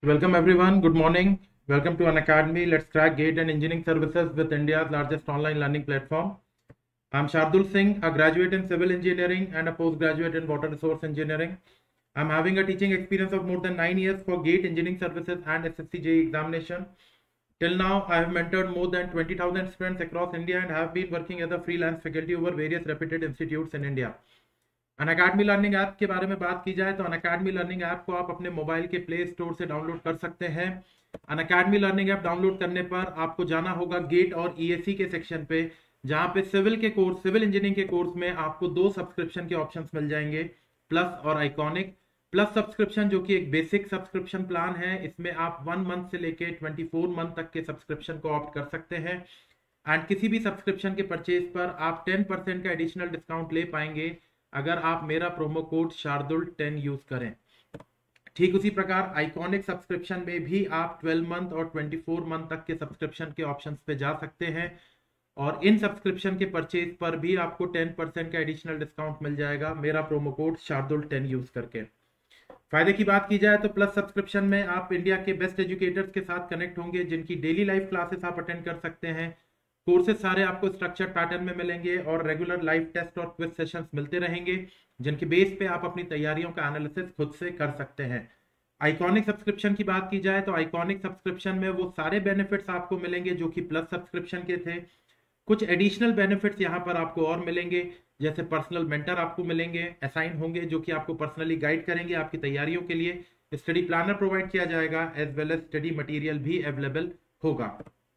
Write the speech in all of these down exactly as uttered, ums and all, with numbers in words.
Welcome everyone. Good morning. Welcome to Unacademy. Let's crack GATE and engineering services with India's largest online learning platform. I'm Shardul Singh, a graduate in civil engineering and a postgraduate in water resource engineering. I'm having a teaching experience of more than nine years for GATE engineering services and S S C J E E examination. Till now, I have mentored more than twenty thousand students across India and have been working as a freelance faculty over various reputed institutes in India. Unacademy learning app के बारे में बात की जाए तो Unacademy learning app को आप अपने मोबाइल के प्ले स्टोर से डाउनलोड कर सकते हैं। अनअकैडमी लर्निंग ऐप डाउनलोड करने पर आपको जाना होगा गेट और ईएसी के सेक्शन पे, जहां पे सिविल के कोर्स सिविल इंजीनियरिंग के कोर्स में आपको दो सब्सक्रिप्शन के ऑप्शंस मिल जाएंगे, प्लस और आइकॉनिक। प्लस सब्सक्रिप्शन जो कि एक बेसिक सब्सक्रिप्शन प्लान है, इसमें आप वन मंथ से लेके ट्वेंटी फोर मंथ तक के सब्सक्रिप्शन को ऑप्ट कर सकते हैं। एंड किसी भी सब्सक्रिप्शन के परचेज पर आप टेन परसेंट का एडिशनल डिस्काउंट ले पाएंगे अगर आप मेरा promo code Shardul ten use करें। ठीक उसी प्रकार आइकॉनिक सब्सक्रिप्शन में भी आप ट्वेल्व मंथ और ट्वेंटी फोर मंथ तक के सब्सक्रिप्शन के ऑप्शंस पे जा सकते हैं, और इन सब्सक्रिप्शन के परचेज पर भी आपको टेन परसेंट का एडिशनल डिस्काउंट मिल जाएगा मेरा promo code Shardul ten use करके। फायदे की बात की जाए तो प्लस सब्सक्रिप्शन में आप इंडिया के बेस्ट एजुकेटर्स के साथ कनेक्ट होंगे, जिनकी डेली लाइव क्लासेस आप अटेंड कर सकते हैं। कोर्सेज सारे आपको स्ट्रक्चर पैटर्न में मिलेंगे और रेगुलर लाइव टेस्ट और क्विज सेशंस मिलते रहेंगे, जिनके बेस पे आप अपनी तैयारियों का एनालिसिस खुद से कर सकते हैं। आइकॉनिक सब्सक्रिप्शन की बात की जाए तो आइकॉनिक सब्सक्रिप्शन में वो सारे बेनिफिट्स आपको मिलेंगे जो कि प्लस सब्सक्रिप्शन के थे। कुछ एडिशनल बेनिफिट्स यहाँ पर आपको और मिलेंगे, जैसे पर्सनल मेंटर आपको मिलेंगे, असाइन होंगे, जो कि आपको पर्सनली गाइड करेंगे आपकी तैयारियों के लिए। स्टडी प्लानर प्रोवाइड किया जाएगा, as well as study material भी अवेलेबल होगा।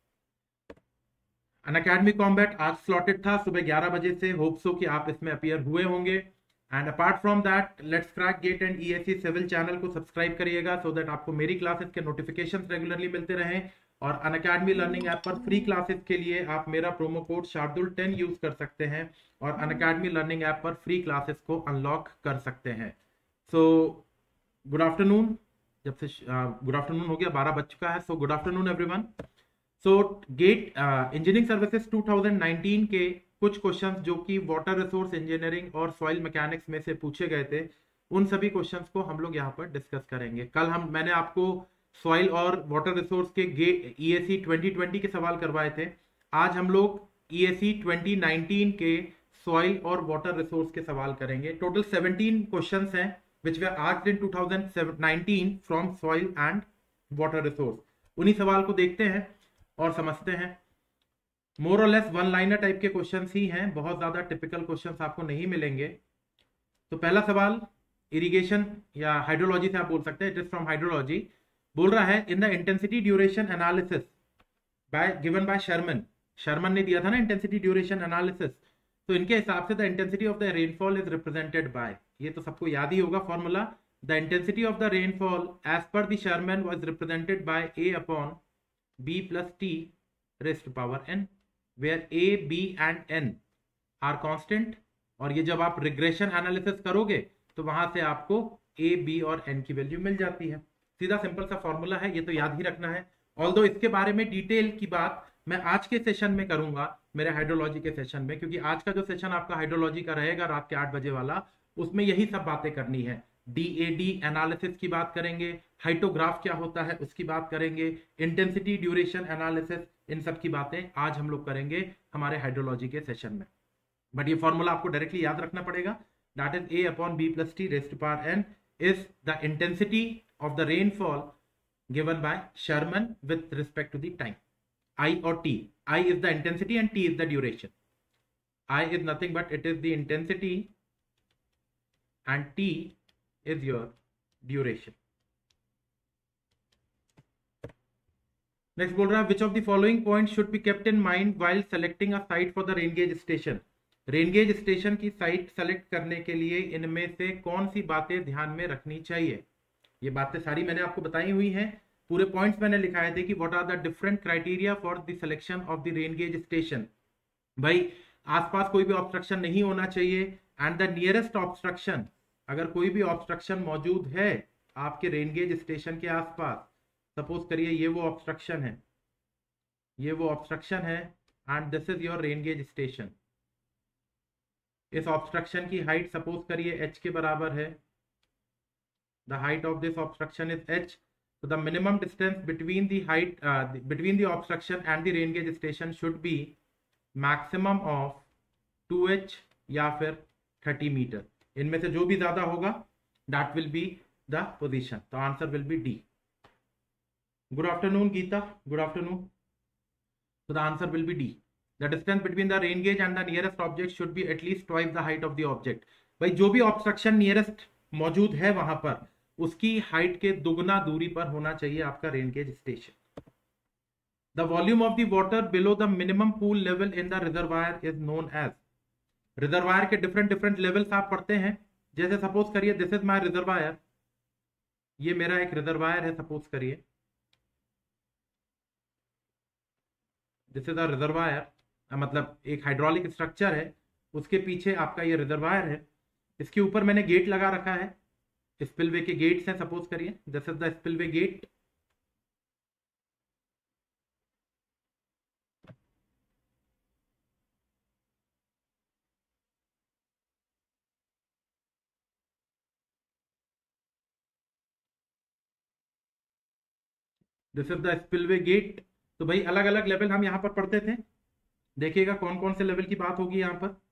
अनअकैडमी कॉम्बैट आज स्लॉटेड था सुबह ग्यारह बजे से। होप सो कि आप इसमें अपीयर हुए होंगे। And apart from that, let's crack GATE and ESE civil channel को सब्सक्राइब करिएगा, सो दैट आपको मेरी क्लासेस के नोटिफिकेशंस रेगुलरली मिलते रहें। और अनअकैडमी लर्निंग ऐप पर फ्री क्लासेस के लिए आप मेरा promo code Shardul ten use कर सकते हैं और अनअकैडमी लर्निंग ऐप पर फ्री क्लासेस को अनलॉक कर सकते हैं। So good afternoon. जब से गुड आफ्टरनून हो गया, बारह बज चुका है। So good afternoon everyone. So GATE engineering services two thousand nineteen के कुछ क्वेश्चंस जो कि वाटर रिसोर्स इंजीनियरिंग और सॉइल मैकेनिक्स में से पूछे गए थे, उन सभी क्वेश्चंस को हम लोग यहाँ पर डिस्कस करेंगे। कल हम मैंने आपको सॉइल और वाटर रिसोर्स के गेट ईएसी ट्वेंटी ट्वेंटी के सवाल करवाए थे। आज हम लोग ईएसी ट्वेंटी नाइनटीन के सॉइल और वाटर रिसोर्स के सवाल करेंगे। टोटल सेवनटीन क्वेश्चंस हैं which were asked in two thousand nineteen from soil and water resource. उन्हीं सवाल को देखते हैं और समझते हैं। मोर और लेस वन लाइनर टाइप के क्वेश्चंस ही हैं, बहुत ज्यादा टिपिकल क्वेश्चंस आपको नहीं मिलेंगे। तो पहला सवाल इरिगेशन या हाइड्रोलॉजी से आप बोल सकते हैं, इट इज फ्रॉम हाइड्रोलॉजी। बोल रहा है in the intensity duration analysis by given by Sherman. Sherman ने दिया था ना इंटेंसिटी ड्यूरेशन एनालिसिस, तो इनके हिसाब से the intensity of the rainfall is represented by, ये तो सबको याद ही होगा formula. The intensity of the rainfall as per the Sherman was represented by A upon b plus t raised to power n, where a, b and n are constant। और ये जब आप रिग्रेशन एनालिसिस करोगे तो वहां से आपको a, b और n की वैल्यू मिल जाती है। सीधा सिंपल सा फॉर्मूला है, ये तो याद ही रखना है। ऑल्दो इसके बारे में डिटेल की बात मैं आज के सेशन में करूंगा, मेरे हाइड्रोलॉजी के सेशन में, क्योंकि आज का जो सेशन आपका हाइड्रोलॉजी का रहेगा रात के आठ बजे वाला, उसमें यही सब बातें करनी है। डीएडी एनालिसिस की बात करेंगे, हाइटोग्राफ क्या होता है उसकी बात करेंगे, इंटेंसिटी ड्यूरेशन एनालिसिस, इन सब की बातें आज हम लोग करेंगे हमारे हाइड्रोलॉजी के सेशन में। बट ये फॉर्मूला आपको डायरेक्टली याद रखना पड़ेगा। That is A upon B plus T raised to power N is the intensity of the rainfall given by Sherman with respect to the time. I और T, I is the intensity and T is the duration. I is nothing but it is the intensity and T is your duration। Next बोल रहा है which of the following points should be kept in mind while selecting a site for the rain gauge station। Rain gauge station की site select करने के लिए इनमें से कौन सी बातें ध्यान में रखनी चाहिए। ये बातें सारी मैंने आपको बताई हुई हैं, पूरे पॉइंट्स मैंने लिखाए थे कि what are the different criteria for the selection of the rain gauge station. भाई आसपास कोई भी ऑब्स्ट्रक्शन नहीं होना चाहिए, एंड द नियरेस्ट ऑब्स्ट्रक्शन, अगर कोई भी ऑब्स्ट्रक्शन मौजूद है आपके रेन गेज स्टेशन के आसपास, सपोज करिए ये वो ऑब्स्ट्रक्शन है, ये वो ऑब्स्ट्रक्शन है and this is your rain gauge station. इस ऑब्स्ट्रक्शन की हाइट सपोज करिए h के बराबर है, the height of this obstruction is h। So the minimum distance between the height uh, the, between the obstruction and the rain gauge station should be maximum of two H या फिर thirty metre. इनमें से जो भी ज्यादा होगा that will be the position. The answer will be D. Good afternoon, Geeta. Good afternoon. So the answer will be D. The distance between the rain gauge and the nearest object should be at least twice the height of the object. भाई जो भी obstruction nearest मौजूद है वहां पर उसकी height के दुगना दूरी पर होना चाहिए आपका rain gauge station. The volume of the water below the minimum pool level in the reservoir is known as. Reservoir के डिफरेंट डिफरेंट लेवल्स आप पढ़ते हैं. जैसे सपोज करिए दिस इज माय रिजर्वायर, ये मेरा एक रिजर्वायर है. सपोज करिए दिस इज अ रिजर्वायर, मतलब एक हाइड्रोलिक स्ट्रक्चर है, उसके पीछे आपका ये रिजर्वायर है. इसके ऊपर मैंने गेट लगा रखा है, स्पिलवे के गेट्स हैं. सपोज करिए this is the spillway gate. This is the spillway gate. तो भाई अलग अलग लेवल हम यहां पर पढ़ते थे. देखिएगा कौन कौन से लेवल की बात होगी यहां पर.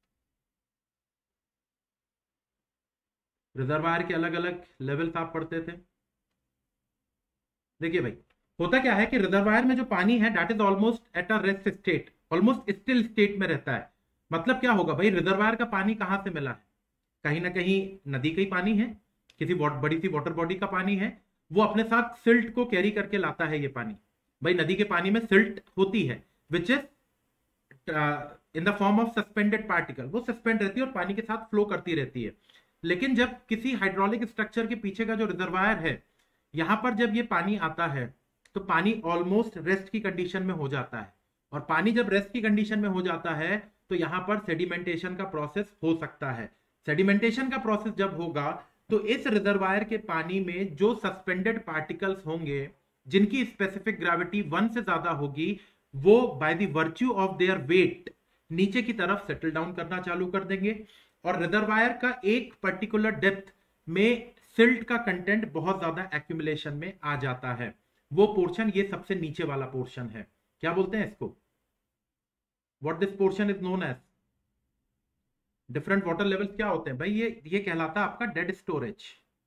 रिजर्वायर के अलग अलग लेवल्स आप पढ़ते थे. देखिए भाई होता क्या है कि रिजर्वायर में जो पानी है that is almost at a rest state, almost still state में रहता है. मतलब क्या होगा भाई, रिजर्वायर का पानी कहां से मिला है, कहीं ना कहीं नदी का ही पानी है, किसी बड़ी सी वाटर बॉडी का पानी है. वो अपने साथ सिल्ट को कैरी करके लाता है ये पानी. भाई नदी के पानी में सिल्ट होती है which is in the form of suspended particle. वो सस्पेंड रहती है और पानी के साथ फ्लो करती रहती है. लेकिन जब किसी हाइड्रोलिक स्ट्रक्चर के पीछे का जो रिजर्वायर है यहां पर जब ये पानी आता है तो पानी ऑलमोस्ट रेस्ट की कंडीशन में हो जाता है. और पानी जब रेस्ट की कंडीशन में हो जाता है तो यहां पर सेडिमेंटेशन का प्रोसेस हो सकता है. सेडिमेंटेशन का प्रोसेस जब होगा तो इस रिजर्वायर के पानी में जो सस्पेंडेड पार्टिकल्स होंगे जिनकी स्पेसिफिक ग्रेविटी वन से ज्यादा होगी वो by the virtue of their weight नीचे की तरफ सेटल डाउन करना चालू कर देंगे. और रिजर्वायर का एक पर्टिकुलर डेप्थ में सिल्ट का कंटेंट बहुत ज्यादा एक्यूमुलेशन में आ जाता है. वो पोर्शन ये सबसे नीचे वाला पोर्शन है. क्या बोलते हैं इसको, what this portion is known as. Different water levels क्या होते हैं भाई, ये ये कहलाता है आपका डेड स्टोरेज.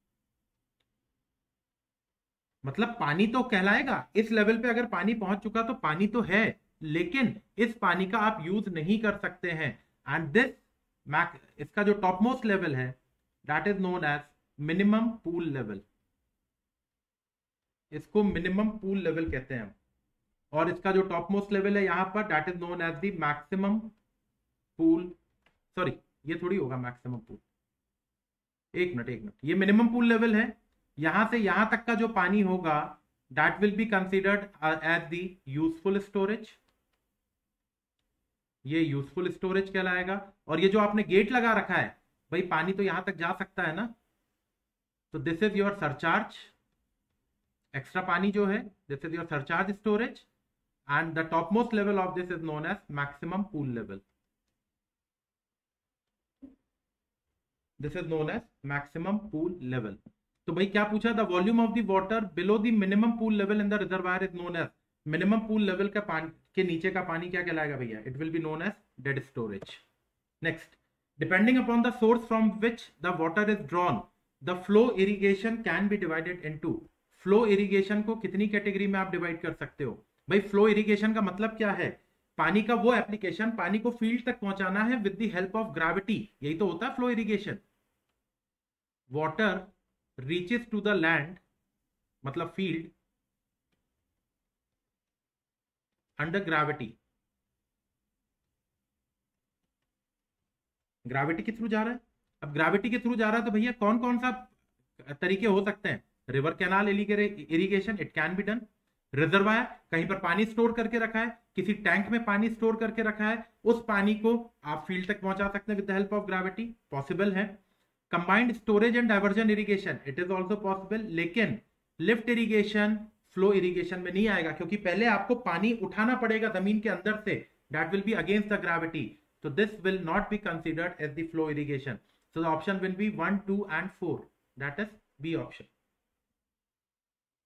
मतलब पानी तो कहलाएगा, इस लेवल पे अगर पानी पहुंच चुका तो पानी तो है, लेकिन इस पानी का आप यूज नहीं कर सकते हैं. एंड दिस मैक इसका जो टॉप मोस्ट लेवल है that is known as minimum pool level. इसको मिनिमम पूल लेवल कहते हैं. और इसका जो टॉप मोस्ट लेवल है यहां पर that is known as the maximum pool. Sorry ये थोड़ी होगा मैक्सिमम पूल, एक मिनट एक मिनट ये मिनिमम पूल लेवल है. यहां से यहां तक का जो पानी होगा that will be considered as the useful storage. ये यूजफुल स्टोरेज कहलाएगा. और ये जो आपने गेट लगा रखा है भाई पानी तो यहां तक जा सकता है ना, तो this is your surcharge. Extra पानी जो है this is your surcharge storage. And the top most level of this is known as maximum pool level. This is known as maximum pool level. तो भाई क्या पूछा, the volume of the water below the minimum pool level in the reservoir is known as. Minimum pool level का पानी के नीचे का पानी क्या कहलाएगा भैया, it will be known as dead storage. Next, depending upon the source from which the water is drawn the flow irrigation can be divided into. Flow irrigation को कितनी कैटेगरी में आप डिवाइड कर सकते हो भाई. फ्लो इरिगेशन का मतलब क्या है, पानी का वो एप्लीकेशन, पानी को फील्ड तक पहुंचाना है with the help of gravity. यही तो होता है flow irrigation. Water reaches to the land मतलब फील्ड अंडर ग्रेविटी. ग्रेविटी के थ्रू जा रहा है. अब ग्रेविटी के थ्रू जा रहा है तो भैया कौन कौन सा तरीके हो सकते हैं. River canal irrigation, it can be done. Reservoir, कहीं पर पानी स्टोर करके रखा है, किसी टैंक में पानी स्टोर करके रखा है, उस पानी को आप फील्ड तक पहुंचा सकते हैं with the help of gravity, possible है. Combined storage and diversion irrigation, it is also possible. लेकिन लिफ्ट इरिगेशन फ्लो इरिगेशन में नहीं आएगा, क्योंकि पहले आपको पानी उठाना पड़ेगा जमीन के अंदर से. That will be against the gravity. So this will not be considered as the flow irrigation. So the option will be one, two and four. That is B option.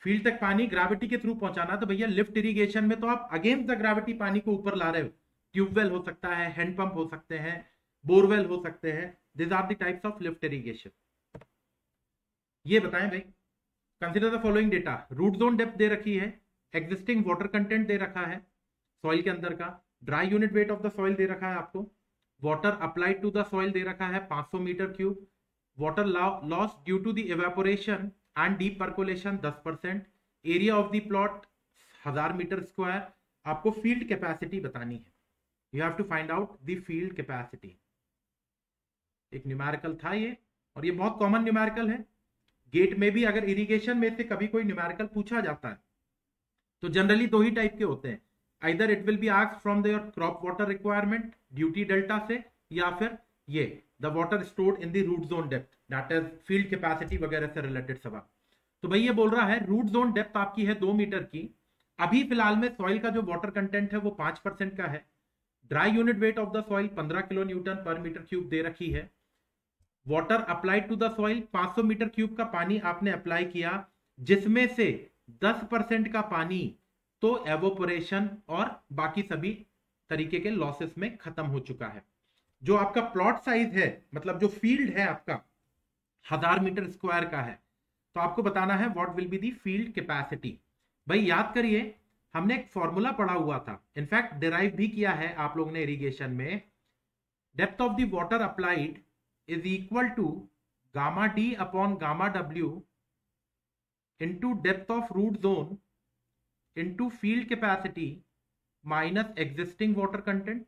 Field तक पानी ग्रेविटी के through पहुंचाना, तो भैया lift irrigation में तो आप against the gravity पानी को ऊपर ला रहे हो। ट्यूबवेल हो सकता है, हैंडपंप हो सकते हैं, बोरवेल हो सकते हैं। This are the types of lift irrigation. ये बताएं भाई, consider the following data. Root zone depth दे रखी है, एग्जिस्टिंग वाटर कंटेंट दे रखा है सॉइल के अंदर का, dry unit weight of the soil दे रखा है आपको, water applied to the soil दे रखा है पाँच सौ metre cube, water loss due to the evaporation and deep percolation दस percent, area of the plot हजार मीटर स्क्वायर। आपको फील्ड कैपेसिटी बतानी है, you have to find out the field capacity. एक न्यूमेरिकल था ये, और ये बहुत कॉमन न्यूमेरिकल है। गेट में भी अगर इरिगेशन में से कभी कोई न्यूमेरिकल पूछा जाता है तो जनरली दो ही टाइप के होते हैं, either it will be asked from your crop water requirement duty delta से, या फिर ये the water stored in the root zone depth, that is field capacity वगैरह से रिलेटेड सवाल। तो भाई ये बोल रहा है रूट जोन डेप्थ आपकी है दो मीटर की, अभी फिलहाल में सॉइल का जो वाटर कंटेंट है वो पांच परसेंट का है, dry unit weight of the soil पंद्रह किलो न्यूटन पर मीटर क्यूब दे रखी है, water applied to the soil पाँच सौ मीटर क्यूब का पानी आपने अप्लाई किया, जिसमें से दस परसेंट का पानी तो एवोपोरेशन और बाकी सभी तरीके के लॉसेस में खत्म हो चुका है। जो आपका प्लॉट साइज है, मतलब जो फील्ड है आपका हजार मीटर स्क्वायर का है, तो आपको बताना है what will be the field capacity. भाई याद करिए, हमने एक फॉर्मूला पढ़ा हुआ था, इनफैक्ट डिराइव भी किया है आप लोगों ने इरिगेशन में। Depth of the water applied is equal to gamma d upon gamma w into depth of root zone into field capacity minus existing water content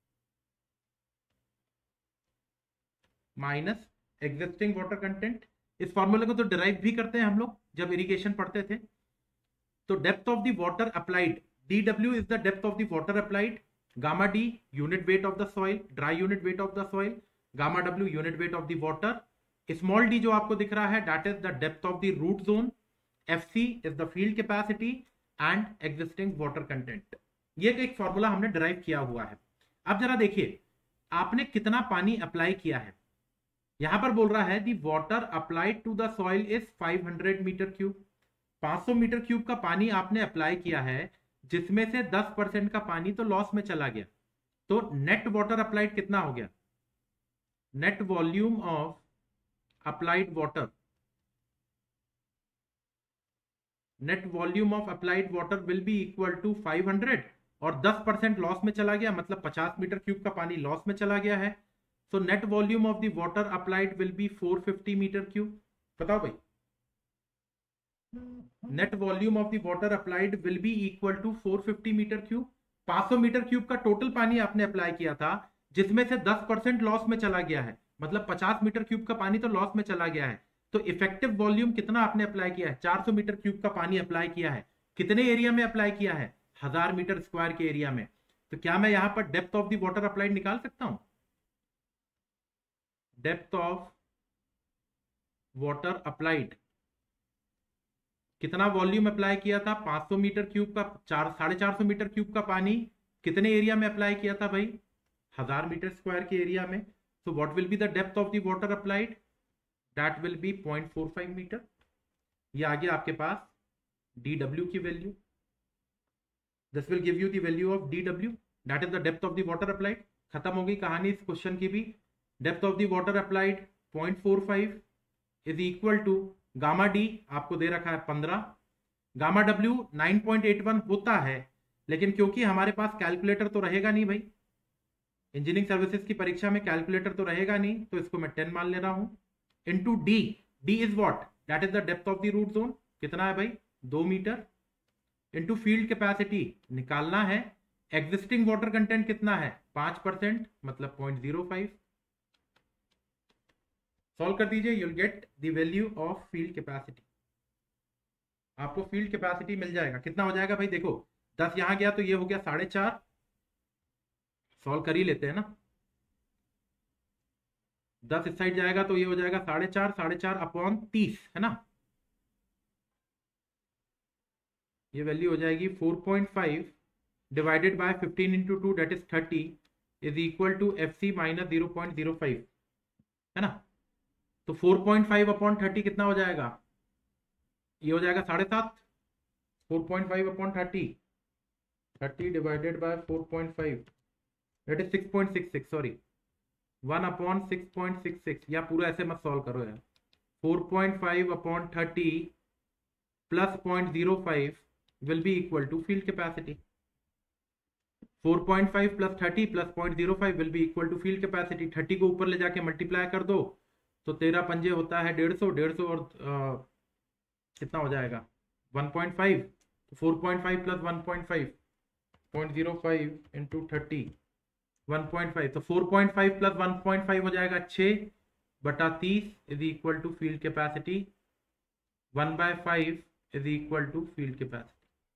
minus existing water content। इस फॉर्मूले को तो डिराइव भी करते हैं हम लोग जब इरिगेशन पढ़ते थे। तो depth of the water applied, dw is the depth of the water applied, gamma d unit weight of the soil, dry unit weight of the soil, gamma W unit weight of the water, small D जो आपको दिख रहा है that is the depth of the root zone, F C is the field capacity and existing water content. ये एक formula हमने derive किया हुआ है। अब जरा देखिए आपने कितना पानी अप्लाई किया है। यहां पर बोल रहा है the water applied to the soil is पाँच सौ मीटर क्यूब, पाँच सौ मीटर क्यूब का पानी आपने अप्लाई किया है, जिसमें से दस परसेंट का पानी तो लॉस में चला गया। तो नेट वाटर अप्लाइड कितना हो गया? Net volume of applied water, net volume of applied water will be equal to पाँच सौ, और दस परसेंट लॉस में चला गया, मतलब पचास मीटर क्यूब का पानी लॉस में चला गया है। So net volume of the water applied will be चार सौ पचास मीटर क्यूब। बताओ भाई, net volume of the water applied will be equal to चार सौ पचास मीटर क्यूब। पाँच सौ मीटर क्यूब का टोटल पानी आपने अप्लाई किया था, जिसमें से दस परसेंट लॉस में चला गया है, मतलब पचास मीटर क्यूब का पानी तो लॉस में चला गया है। तो इफेक्टिव वॉल्यूम कितना आपने अप्लाई किया है? चार सौ मीटर क्यूब का पानी अप्लाई किया है। कितने एरिया में अप्लाई किया है? हजार मीटर स्क्वायर के एरिया में। तो क्या मैं यहां पर depth of the water applied निकाल सकता हूं? डेप्थ ऑफ वाटर अप्लाइड, कितना वॉल्यूम अप्लाई किया था? पाँच सौ मीटर क्यूब का, चार साढ़े चार सौ मीटर क्यूब का पानी कितने एरिया में अप्लाई किया था भाई? हजार मीटर स्क्वायर के एरिया में। So what will be the depth of the water applied? That will be zero point four five metre. ये आ गया आपके पास dw की value. This will give you the value of dw, that is the depth of the water applied. खत्म हो गई कहानी इस क्वेश्चन की भी। Depth of the water applied zero point four five is equal to gamma D आपको दे रखा है पंद्रह, गामा डब्ल्यू नौ पॉइंट आठ एक होता है, लेकिन क्योंकि हमारे पास कैलकुलेटर तो रहेगा नहीं भाई, इंजीनियरिंग सर्विसेज की परीक्षा में कैलकुलेटर तो रहेगा नहीं, तो इसको मैं टेन मान ले रहा हूं। Into D, D is what? That is the depth of the root zone. कितना है भाई? दो मीटर। इनटू फील्ड कैपेसिटी निकालना है, एग्जिस्टिंग वाटर कंटेंट कितना है? पांच परसेंट, मतलब पॉइंट जीरो फाइव। सॉल्व कर दीजिए, you'll get the value of field capacity. आपको फील्ड कैपेसिटी मिल जाएगा। कितना हो जाएगा भाई? देखो दस यहां गया तो ये हो गया साढ़े चार। सॉल्व कर ही लेते हैं ना। दस इस साइड जाएगा तो ये हो जाएगा साढ़े चार, साढ़े चार अपॉन तीस, है ना। ये वैल्यू हो जाएगी four point five divided by fifteen into two, that is thirty, is equal to F C minus zero point zero five, है ना। तो four point five upon thirty कितना हो जाएगा? ये हो जाएगा साढ़े सात, four point five upon thirty, thirty divided by four point five, that is six point six six, sorry one upon six point six six, या पूरा ऐसे मत सॉल्व करो यार, four point five upon thirty plus point zero five will be equal to field capacity. Four point five plus thirty plus point zero five will be equal to field capacity. थर्टी को ऊपर ले जाके multiply कर दो तो तेरह पंजे होता है डेढ़ सौ, डेढ़ सौ और आ, कितना हो जाएगा one point five, four point five plus one point five, point zero five into thirty, one point five, तो four point five plus one point five हो जाएगा छः बटा तीस is equal to field capacity, one by five is equal to field capacity.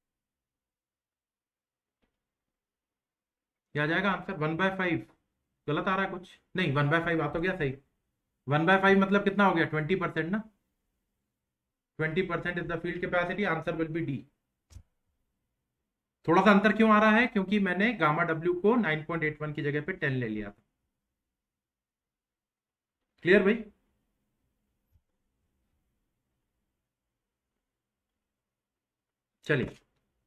क्या आ जाएगा answer? One by five. गलत आ रहा है कुछ? नहीं, वन बाय फाइव आ तो गया सही। वन बाय फाइव मतलब कितना हो गया? ट्वेंटी परसेंट ना, twenty percent is the field capacity, answer will be D. थोड़ा सा अंतर क्यों आ रहा है? क्योंकि मैंने गामा डब्ल्यू को नाइन पॉइंट एट वन की जगह पे टेन ले लिया था। क्लियर भाई? चलिए,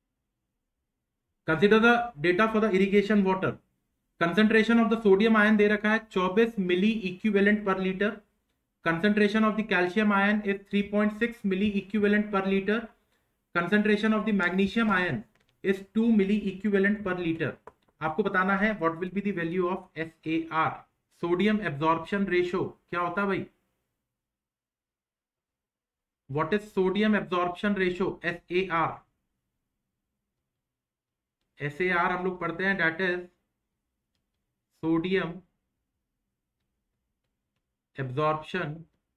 consider the data for the irrigation water. Concentration of the sodium ion दे रखा है चौबीस milli equivalent per litre. Concentration of the calcium ion is three point six milli equivalent per litre. Concentration of the magnesium ion is two milli equivalent per litre. आपको बताना है what will be the value of S A R, sodium absorption ratio. क्या होता है भाई? What is sodium absorption ratio, S A R? S A R हम लोग पढ़ते हैं, that is sodium absorption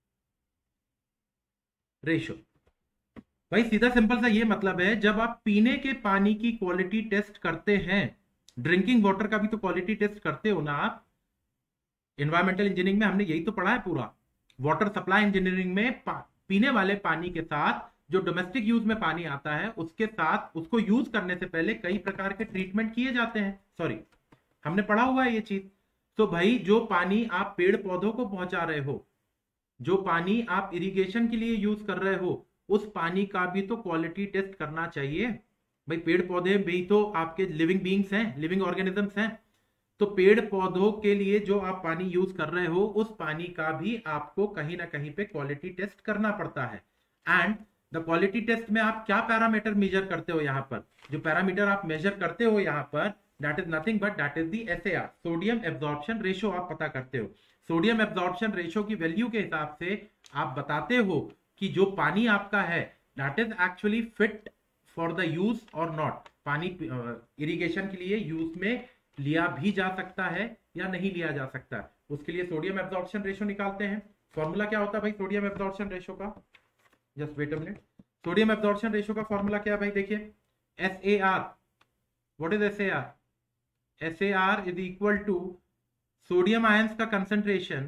ratio. भाई सीधा सिंपल सा ये मतलब है, जब आप पीने के पानी की क्वालिटी टेस्ट करते हैं, ड्रिंकिंग वाटर का भी तो क्वालिटी टेस्ट करते हो ना आप। एनवायरमेंटल इंजीनियरिंग में हमने यही तो पढ़ा है पूरा। वाटर सप्लाई इंजीनियरिंग में पीने वाले पानी के साथ जो डोमेस्टिक यूज में पानी आता है उसके साथ उसको यूज करने से पहले कई प्रकार के ट्रीटमेंट किए जाते हैं। सॉरी, हमने पढ़ा हुआ है ये चीज। तो भाई जो पानी आप पेड़ पौधों को पहुंचा रहे हो, जो पानी आप इरिगेशन के लिए यूज कर रहे हो, उस पानी का भी तो क्वालिटी टेस्ट करना चाहिए। भाई पेड़ पौधे भी तो आपके लिविंग बींग्स हैं, लिविंग ऑर्गेनिजम्स हैं। तो पेड़ पौधों के लिए जो आप पानी यूज कर रहे हो, उस पानी का भी आपको कहीं ना कहीं पे क्वालिटी टेस्ट करना पड़ता है। एंड द क्वालिटी टेस्ट में आप क्या पैरामीटर मेजर करते हो? यहाँ पर जो पैरामीटर आप मेजर करते हो यहाँ पर, that is nothing but that is the S A R, sodium absorption ratio आप पता करते हो। सोडियम एब्जॉर्प्शन रेशो की वैल्यू के हिसाब से आप बताते हो कि जो पानी आपका है that is actually fit for the use or not. पानी इरिगेशन के लिए यूज में लिया भी जा सकता है या नहीं लिया जा सकता है, उसके लिए सोडियम एब्जॉर्प्शन रेशो निकालते हैं। फॉर्मूला क्या होता है भाई सोडियम एब्जॉर्प्शन रेशो का? Just wait a minute. Sodium absorption ratio का फॉर्मूला क्या है भाई? देखिए, S A R. What is S A R? S A R is equal to sodium ions का concentration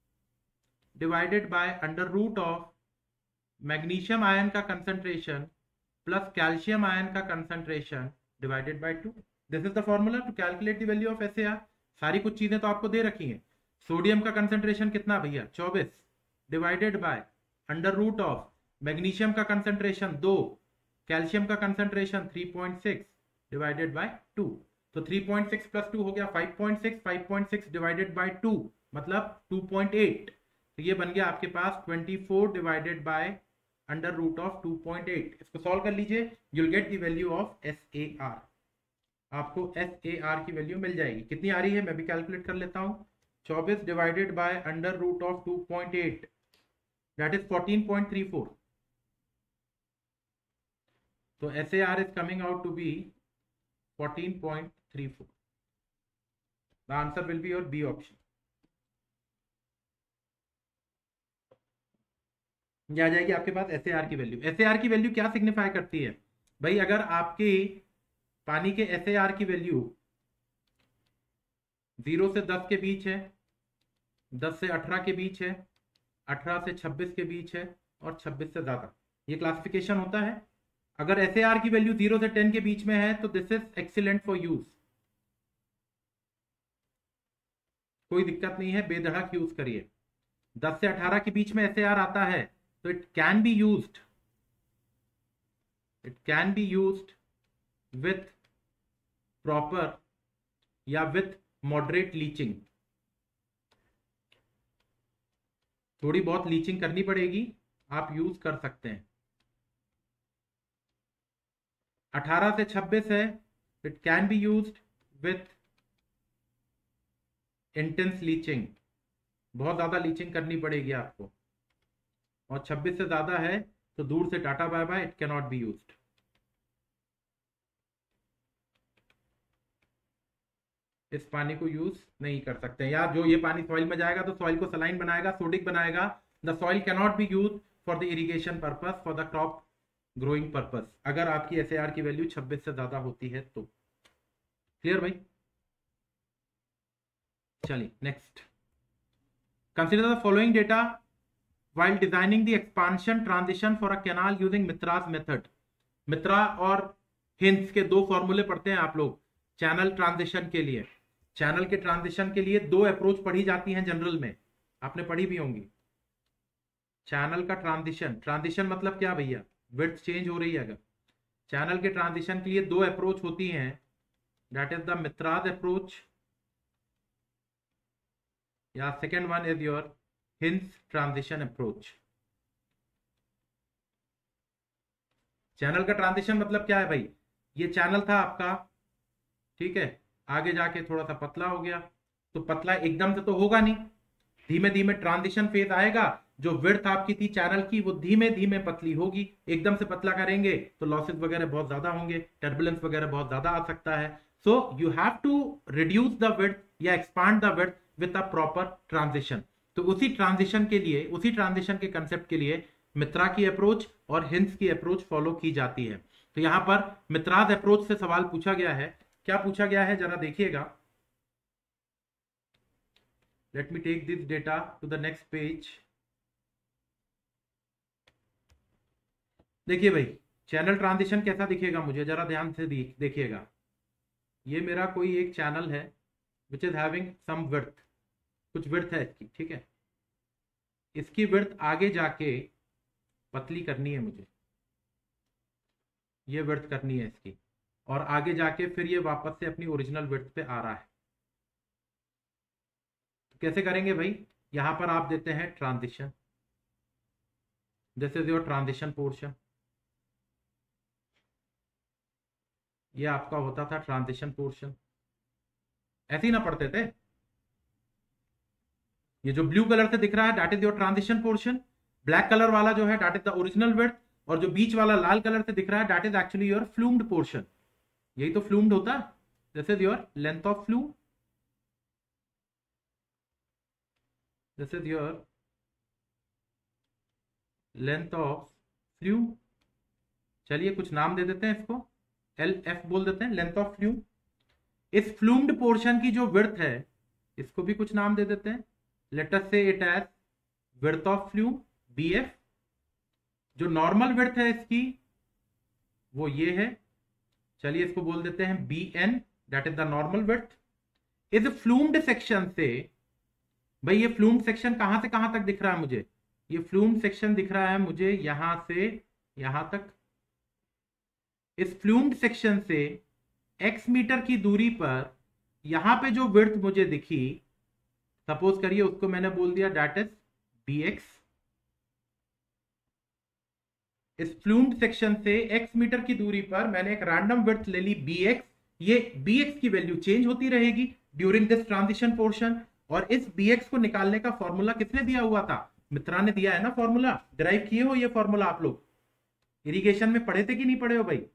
divided by under root of magnesium ion का concentration plus calcium ion का concentration divided by two. This is the formula to calculate the value of S A R. सारी कुछ चीजें तो आपको दे रखी हैं। सोडियम का कंसंट्रेशन कितना भैया? चौबीस divided by under root of magnesium का कंसंट्रेशन दो, कैल्शियम का concentration three point six divided by two. तो three point six plus two हो गया five point six, five point six divided by two मतलब टू पॉइंट एट। तो ये बन गया आपके पास twenty four divided by under root of two point eight. इसको सॉल्व कर लीजिए, you'll get the value of S A are. आपको एस ए आर की वैल्यू मिल जाएगी। कितनी आ रही है मैं भी कैलकुलेट कर लेता हूं। चौबीस divided by under root of two point eight that is fourteen point three four. तो S A R is coming out to be fourteen point three four. The answer will be your B option. ये आ जाएगी आपके पास S A R की value. S A R की value क्या signify करती है भाई? अगर आपकी पानी के एस ए आर की वैल्यू जीरो से दस के बीच है, दस से अठारह के बीच है, अठारह से छब्बीस के बीच है और छब्बीस से ज्यादा, ये क्लासिफिकेशन होता है। अगर एस ए आर की वैल्यू जीरो से टेन के बीच में है तो this is excellent for use, कोई दिक्कत नहीं है, बेधड़क यूज करिए। दस से अठारह के बीच में एस ए आर आता है तो it can be used, it can be used with proper या विथ मॉडरेट लीचिंग। थोड़ी बहुत लीचिंग करनी पड़ेगी, आप यूज कर सकते हैं। अठारह से छब्बीस है, it can be used with intense leaching, बहुत ज्यादा लीचिंग करनी पड़ेगी आपको। और छब्बीस से ज्यादा है तो दूर से tata bye bye, it can not be used. इस पानी को यूज नहीं कर सकते, या जो ये पानी सॉइल में जाएगा तो सॉइल को सलाइन बनाएगा, सोडिक बनाएगा। The soil can not be use for the irrigation purpose, for the crop growing purpose, अगर आपकी एस ए आर की वैल्यू छब्बीस से ज्यादा होती है तो। क्लियर भाई? चलिए next. Consider the following data while designing the expansion transition for a canal using Mitra's method. Mitra और हिंस के दो फॉर्मूले पढ़ते हैं आप लोग चैनल ट्रांजिशन के लिए। चैनल के ट्रांजिशन के लिए दो अप्रोच पढ़ी जाती हैं जनरल में, आपने पढ़ी भी होंगी। चैनल का ट्रांजिशन, ट्रांजिशन मतलब क्या भैया? विड्थ चेंज हो रही है। अगर चैनल के ट्रांजिशन के लिए दो अप्रोच होती हैं, that is the Mitra's approach, या second one is your Hinds transition approach. Channel का ट्रांजिशन मतलब क्या है भाई? ये चैनल था आपका, ठीक है, आगे जाके थोड़ा सा पतला हो गया, तो पतला एकदम से तो होगा नहीं, धीमे धीमे ट्रांजिशन फेज आएगा। जो विड्थ आपकी थी चैनल की वो धीमे धीमे पतली होगी। एकदम से पतला करेंगे तो लॉसेस वगैरह बहुत ज्यादा होंगे, टर्बुलेंस वगैरह बहुत ज्यादा आ सकता है। So you have to reduce the width या expand the width with a proper transition. तो उसी ट्रांजिशन के लिए, उसी ट्रांजिशन के कंसेप्ट के लिए मित्रा की अप्रोच और हिंस की अप्रोच फॉलो की जाती है। तो यहां पर मित्रास अप्रोच से सवाल पूछा गया है। क्या पूछा गया है जरा देखिएगा। Let me take this data to the next page. देखिए भाई, चैनल ट्रांजिशन कैसा दिखेगा मुझे जरा ध्यान से देखिएगा। ये मेरा कोई एक चैनल है which is having some width, कुछ विड्थ है इसकी, ठीक है। इसकी विड्थ आगे जाके पतली करनी है मुझे, ये विड्थ करनी है इसकी, और आगे जाके फिर ये वापस से अपनी ओरिजिनल विड्थ पे आ रहा है। तो कैसे करेंगे भाई? यहां पर आप देते हैं transition, this is your transition portion. ये आपका होता था ट्रांजिशन पोर्शन, ऐसे ही ना पढ़ते थे। ये जो ब्लू कलर से दिख रहा है that is your transition portion, black colour वाला जो है that is the original width, और जो बीच वाला लाल कलर से दिख रहा है that is actually your flumed portion. यही तो फ्लूम्ड होता है। This is your length of flume, this is your length of flume. चलिए कुछ नाम दे देते हैं इसको, एल एफ बोल देते हैं, लेंथ ऑफ फ्लूम। इस फ्लूम्ड पोर्शन की जो विड्थ है इसको भी कुछ नाम दे देते हैं, let us say it as width of flume, B F. जो नॉर्मल विड्थ है इसकी वो ये है, चलिए इसको बोल देते हैं B N, that is the normal width. इस फ्लूम्ड सेक्शन से, भाई ये फ्लूम्ड सेक्शन कहां से कहां तक दिख रहा है मुझे? ये फ्लूम्ड सेक्शन दिख रहा है मुझे यहां से यहां तक। इस फ्लूम्ड सेक्शन से x मीटर की दूरी पर यहां पे जो विड्थ मुझे दिखी, सपोज करिए उसको मैंने बोल दिया दैट इज बी एक्स। इस फ्लूम्ड सेक्शन से x मीटर की दूरी पर मैंने एक रैंडम विड्थ ले ली bx। ये bx की वैल्यू चेंज होती रहेगी ड्यूरिंग दिस ट्रांजिशन पोर्शन। और इस bx को निकालने का फॉर्मूला किसने दिया हुआ था? मित्रा ने दिया है ना फॉर्मूला। डिराइव किए हो ये फॉर्मूला आप लोग? इरिगेशन में पढ़े थे कि नहीं पढ़े हो भाई?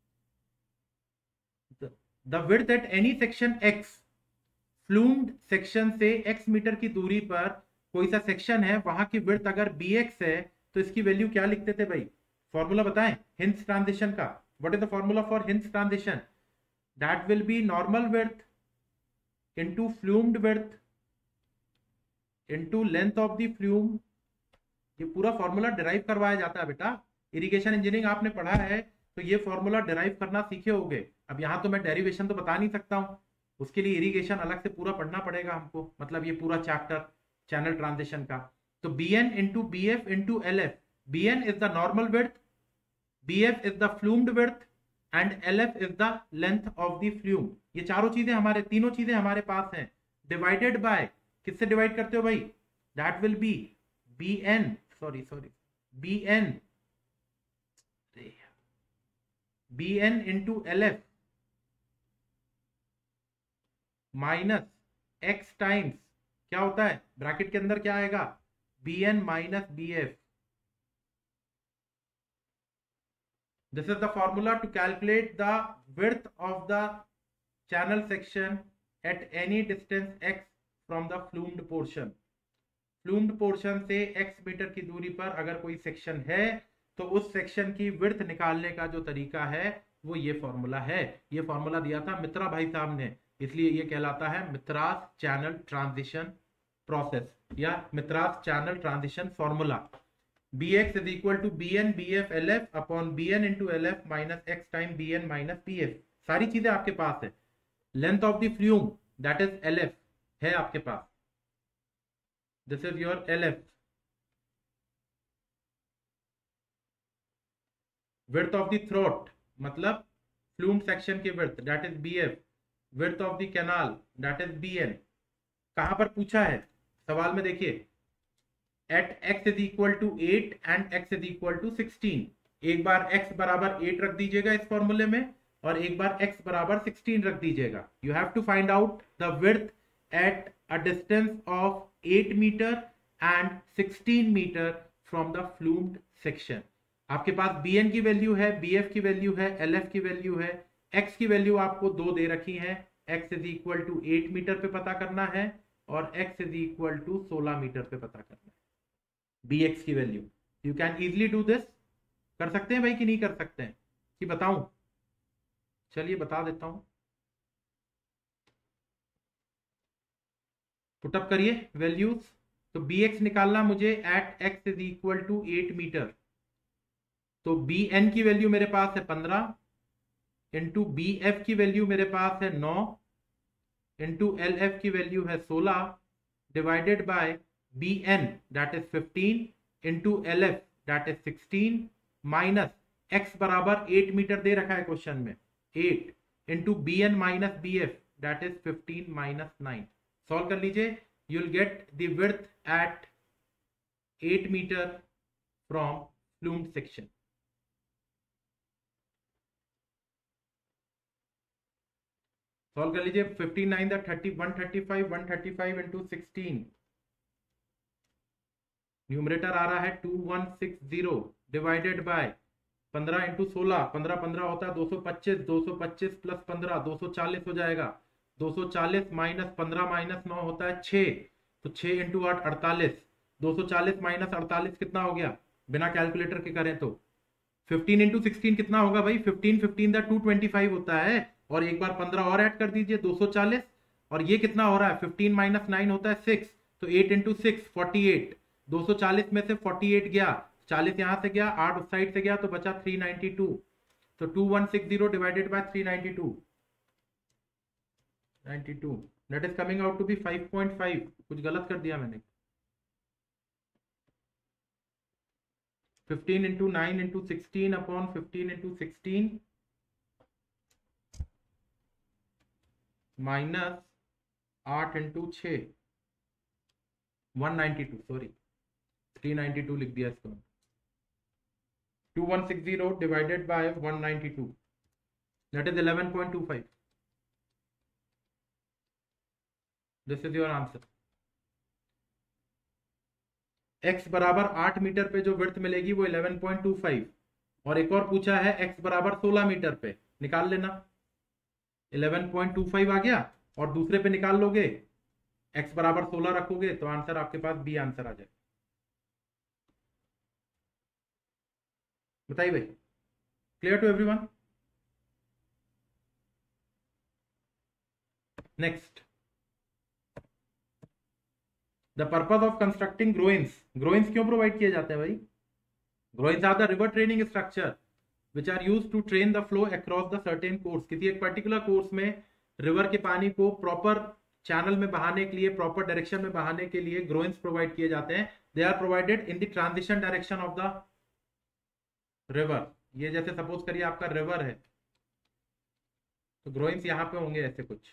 The width at any section x, flumed section से x मीटर की दूरी पर कोई सा सेक्शन है, वहां की विड्थ अगर bx है तो इसकी वैल्यू क्या लिखते थे भाई? फॉर्मूला बताएं हिंस ट्रांजिशन का। What is the formula for Hinds transition? That will be normal width into flumed width into length of the flume. ये पूरा फॉर्मूला डिराइव करवाया जाता है बेटा। इरिगेशन इंजीनियरिंग आपने पढ़ा है तो ये फॉर्मूला डिराइव करना सीखे होगे। अब यहां तो मैं डेरिवेशन तो बता नहीं सकता हूं, उसके लिए इरिगेशन अलग से पूरा पढ़ना पड़ेगा हमको, मतलब ये पूरा चैप्टर चैनल ट्रांजिशन का। तो B N into B F into L F, B N is the normal width, B F is the flumed width and L F is the length of the flume. ये चारों चीजें हमारे, तीनों चीजें हमारे पास हैं। डिवाइडेड बाय, किससे divide करते हो भाई? That will be B N, sorry sorry B N, B N into L F minus X times क्या होता है ब्रैकेट के अंदर, क्या आएगा? B N minus B F. This is the formula to calculate the width of the channel section at any distance x from the flumed portion. Flumed portion से x metre की दूरी पर अगर कोई सेक्शन है तो उस सेक्शन की विड्थ निकालने का जो तरीका है वो ये फॉर्मूला है। ये फॉर्मूला दिया था मित्रा भाई साहब ने, इसलिए ये कहलाता है मित्रास चैनल ट्रांजिशन प्रोसेस या मित्रास channel transition formula. bx is equal to bn bf lf upon bn into lf minus x time bn minus bf। सारी चीजें आपके पास है। Length of the flume that is lf है आपके पास, this is your lf। Width of the throat मतलब flume section की width that is bf। Width of the canal that is bn। कहां पर पूछा है सवाल में? देखिए at x is equal to eight and x is equal to sixteen. एक बार x बराबर एट रख दीजिएगा इस फॉर्मूले में और एक बार x बराबर सिक्सटीन रख दीजिएगा। You have to find out the width at a distance of eight metre and sixteen metre from the flumed section. आपके पास bn की वैल्यू है, bf की वैल्यू है, lf की वैल्यू है, x की वैल्यू आपको दो दे रखी है। x is equal to eight metre पे पता करना है और x इज इक्वल टू सोलह मीटर पे पता करना है bx की value. You can easily do this. कर सकते हैं भाई कि नहीं कर सकते हैं कि बताऊं? चलिए बता देता हूं। पुटअप करिए वैल्यूज। तो bx निकालना मुझे at x is equal to eight metre. तो bn की वैल्यू मेरे पास है पंद्रह इंटू bf की वैल्यू मेरे पास है नौ इंटू lf की वैल्यू है सोलह divided by bn that is fifteen into lf that is sixteen minus x बराबर एट मीटर दे रखा है क्वेश्चन में, eight into bn minus bf that is fifteen minus nine. Solve कर लीजिए, you will get the width at eight meter from flumed section। Solve कर लीजिए, fifty nine the thirty one thirty five one thirty five into sixteen, numerator आ रहा है two one six zero divided by पंद्रह into सोलह, पंद्रह पंद्रह होता है दो सौ पच्चीस, दो सौ पच्चीस प्लस पंद्रह दो सौ चालीस हो जाएगा, दो सौ चालीस माइनस पंद्रह माइनस नौ होता है छः, तो छः इंटू आठ अड़तालीस, दो सौ चालीस माइनस अड़तालीस कितना हो गया बिना कैलकुलेटर के करें तो? फिफ्टीन इंटू सिक्सटीन कितना होगा भाई? Fifteen fifteen the two twenty five होता है और एक बार पंद्रह और ऐड कर दीजिए दो सौ चालीस, और ये कितना हो रहा है? फिफ्टीन माइनस नाइन होता है सिक्स, तो eight into six forty eight, दो सौ चालीस में से अड़तालीस गया, चालीस यहां से गया, आठ उस साइड से गया तो बचा थ्री नाइंटी टू। तो two one six zero divided by three ninety two, ninety two that is coming out to be five point five. कुछ गलत कर दिया मैंने। Fifteen into nine into sixteen upon fifteen into sixteen minus आठ into छ, one ninety two, sorry three ninety two लिख दिया इसको। Two one six zero divided by one ninety two that is eleven point two five. This is your answer. x बराबर आठ metre पे जो width मिलेगी वो इलेवन पॉइंट टू फाइव, और एक और पूछा है x बराबर सोलह मीटर पे, निकाल लेना। इलेवन पॉइंट टू फाइव आ गया और दूसरे पे निकाल लोगे, x बराबर सोलह रखोगे तो आंसर आपके पास बी आंसर आ जाए। बताइए भाई, clear to everyone? Next, the purpose of constructing groynes. Groynes क्यों प्रोवाइड किए जाते हैं भाई? Groynes are the river training structure which are used to train the flow across the certain course. किसी एक पर्टिकुलर कोर्स में रिवर के पानी को प्रॉपर चैनल में बहाने के लिए, प्रॉपर डायरेक्शन में बहाने के लिए ग्रोइंस प्रोवाइड किए जाते हैं। They are provided in the transition direction of the river. ये जैसे सपोज करिए आपका रिवर है, तो ग्रोइंग्स यहाँ पे होंगे ऐसे कुछ।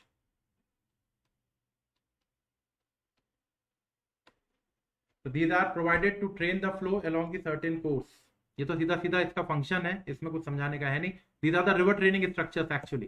तो these are provided to train the flow along the certain course. ये तो सीधा सीधा इसका फंक्शन है, इसमें कुछ समझाने का है नहीं। These are the river training structures actually.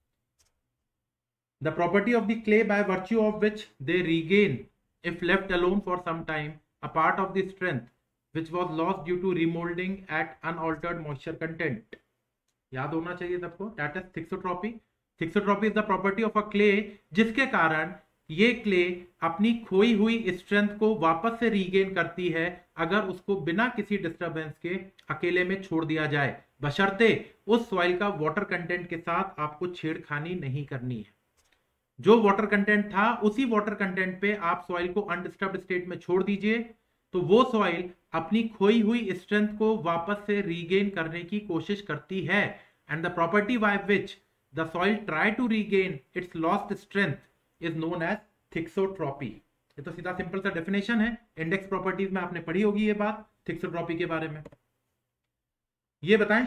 The property of the clay by virtue of which they regain, if left alone for some time, a part of the strength which was lost due to remolding at unaltered moisture content. याद होना चाहिए सबको, that is thixotropy. Thixotropy is the property of a clay जिसके कारण ये clay अपनी खोई हुई स्ट्रेंथ को वापस से रीगेन करती है अगर उसको बिना किसी डिस्टरबेंस के अकेले में छोड़ दिया जाए, बशर्ते उस सॉइल का वाटर कंटेंट के साथ आपको छेड़खानी नहीं करनी है। जो वाटर कंटेंट था उसी वाटर कंटेंट पे आप सॉइल को अनडिस्टर्ब्ड स्टेट में छोड़ दीजिए, तो वो सॉइल अपनी खोई हुई स्ट्रेंथ को वापस से रीगेन करने की कोशिश करती है। And the property by which the soil try to regain its lost strength is known as thixotropy. ये तो सीधा सिंपल सा डेफिनेशन है, इंडेक्स प्रॉपर्टीज में आपने पढ़ी होगी ये बात थिक्सोट्रॉपी के बारे में। ये बताएं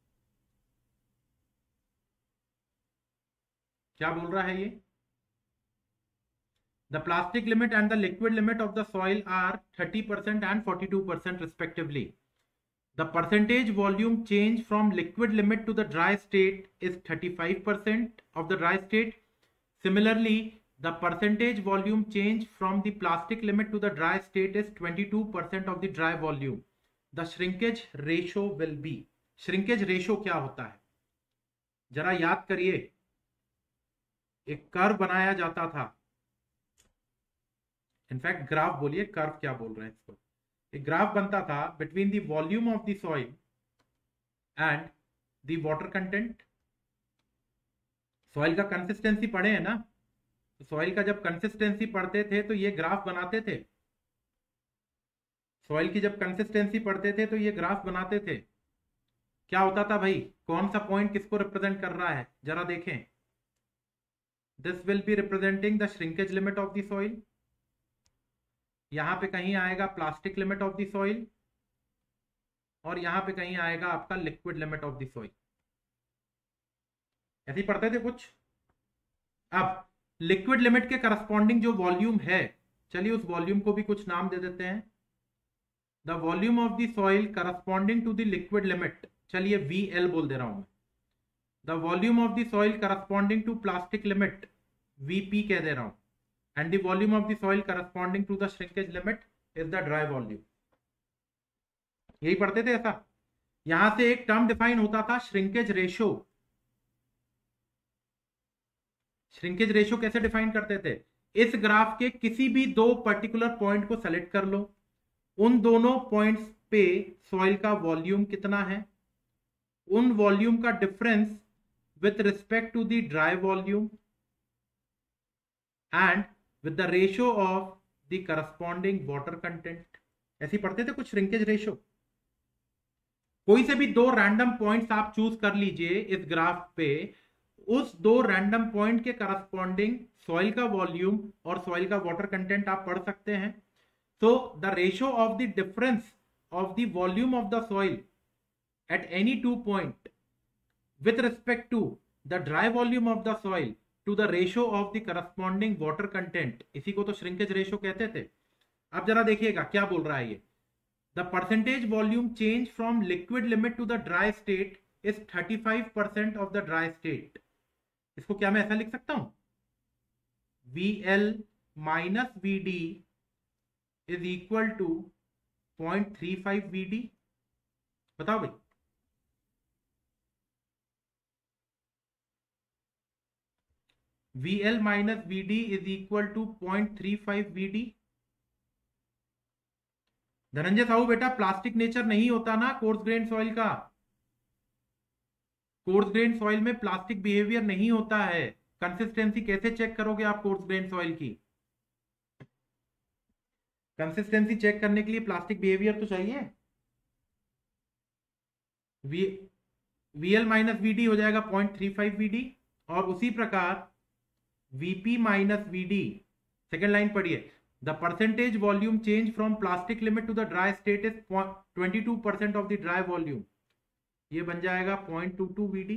क्या बोल रहा है ये। The plastic limit and the liquid limit of the soil are thirty percent and forty-two percent respectively. The percentage volume change from liquid limit to the dry state is thirty-five percent of the dry state. Similarly, the percentage volume change from the plastic limit to the dry state is twenty-two percent of the dry volume. The shrinkage ratio will be. Shrinkage ratio क्या होता है जरा याद करिए। एक curve बनाया जाता था, इनफैक्ट ग्राफ बोलिए, कर्व क्या बोल रहे हैं इसको। एक ग्राफ बनता था between the volume of the soil and the water content. Soil का कंसिस्टेंसी पढ़े हैं ना, तो सॉइल का जब कंसिस्टेंसी पढ़ते थे तो ये ग्राफ बनाते थे। सॉइल की जब कंसिस्टेंसी पढ़ते थे तो ये ग्राफ बनाते थे। क्या होता था भाई, कौन सा पॉइंट किसको रिप्रेजेंट कर रहा है जरा देखें। This will be representing the shrinkage limit of the soil. यहां पे कहीं आएगा plastic limit of the soil, और यहां पे कहीं आएगा आपका liquid limit of the soil. ऐसे ही पढ़ते थे कुछ। अब लिक्विड लिमिट के करस्पॉन्डिंग जो वॉल्यूम है, चलिए उस वॉल्यूम को भी कुछ नाम दे देते हैं। The volume of the soil corresponding to the liquid limit, चलिए वी एल बोल दे रहा हूं मैं। The volume of the soil corresponding to plastic limit, V P कह दे रहा हूं। And the volume of the soil corresponding to the shrinkage limit is the dry volume. यही पढ़ते थे ऐसा। यहां से एक टर्म डिफाइन होता था श्रिंकेज रेशो। श्रिंकेज रेशो कैसे डिफाइन करते थे, इस ग्राफ के किसी भी दो पर्टिकुलर पॉइंट को सेलेक्ट कर लो, उन दोनों पॉइंट्स पे सॉइल का वॉल्यूम कितना है, उन वॉल्यूम का difference with respect to the dry volume and with the ratio of the corresponding water content। ऐसे पढ़ते थे कुछ श्रिंकेज रेशो। कोई से भी दो रैंडम पॉइंट्स आप चूज कर लीजिए इस ग्राफ पे, उस दो रैंडम पॉइंट के करस्पॉन्डिंग सॉइल का वॉल्यूम और सॉइल का वाटर कंटेंट आप पढ़ सकते हैं। So the ratio of the difference of the volume of the soil at any two point with respect to the dry volume of the soil to the ratio of the corresponding water content, इसी को तो shrinkage ratio कहते थे। अब जरा देखिएगा क्या बोल रहा है ये। The percentage volume change from liquid limit to the dry state is thirty five percent of the dry state. इसको क्या मैं ऐसा लिख सकता हूं, V L minus V D is equal to point three five V D. बताओ भाई, V L minus V D is equal to zero point three five V D। Dhananjay Sahu बेटा, प्लास्टिक नेचर नहीं होता ना कोर्स ग्रेन सॉइल का। Coarse grain soil में plastic behaviour नहीं होता है। कंसिस्टेंसी कैसे चेक करोगे आप कोर्स ग्रेन सॉइल की। कंसिस्टेंसी चेक करने के लिए प्लास्टिक बिहेवियर तो चाहिए। V V L minus V D हो जाएगा point three five V D, और उसी प्रकार V P minus V D, second line पढ़िए। The percentage volume change from plastic limit to the dry state is twenty two percent of the dry volume. ये बन जाएगा point two two V D.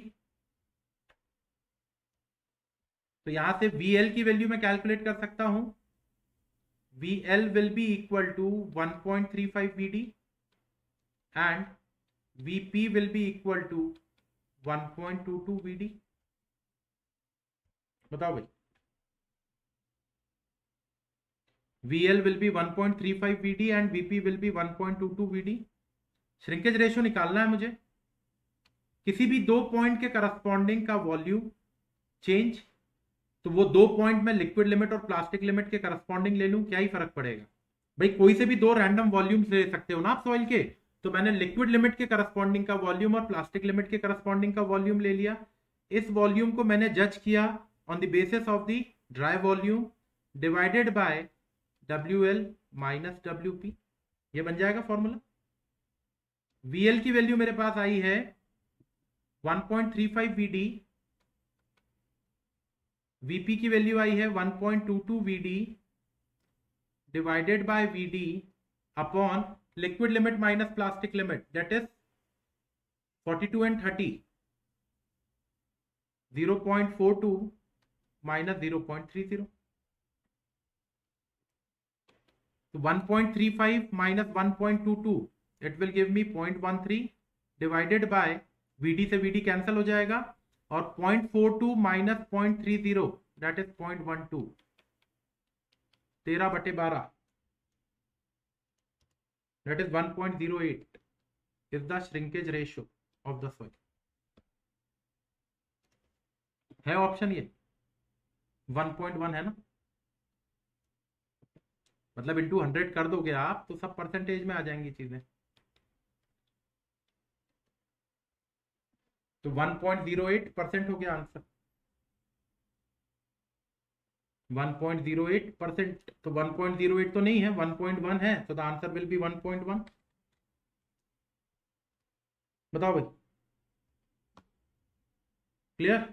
तो यहां से वी एल की value मैं calculate कर सकता हूं। V L will be equal to one point three five V D and V P will be equal to one point two two V D. बताओ भाई, V L will be one point three five V D and V P will be one point two two V D। Shrinkage ratio निकालना है मुझे। किसी भी दो point के corresponding का वॉल्यूम चेंज, तो वो दो पॉइंट में लिक्विड लिमिट और प्लास्टिक लिमिट के करस्पॉन्डिंग ले लूं, क्या ही फर्क पड़ेगा भाई। कोई से भी दो रैंडम वॉल्यूम्स ले सकते हो ना आप सॉइल के। तो मैंने लिक्विड लिमिट के करस्पॉन्डिंग का वॉल्यूम और प्लास्टिक लिमिट के करस्पॉन्डिंग का वॉल्यूम ले लिया। इस वॉल्यूम को मैंने जज किया on the basis of the dry volume divided by W L minus W P. ये बन जाएगा फॉर्मूला। वी एल की वैल्यू मेरे पास आई है one point three five V D, V P की वैल्यू आई है one point two two V D divided bye we D upon liquid limit minus plastic limit, that is forty two and thirty, zero point four two minus zero point three zero. तो one point three five minus one point two two, it will give me zero point one three divided by V D से V D cancel हो जाएगा, और zero point four two माइनस zero point three zero that is zero point one two, तेरह बटे बारह that is one point zero eight is the shrinkage ratio of the soil. है option ये वन पॉइंट वन है ना, मतलब into hundred कर दोगे आप तो सब परसेंटेज में आ जाएंगी चीजें। तो one point zero eight percent हो गया answer, one point zero eight percent. तो वन पॉइंट जीरो एट तो नहीं है, वन पॉइंट वन है, तो the answer will be one point one. बताओ भाई, क्लियर?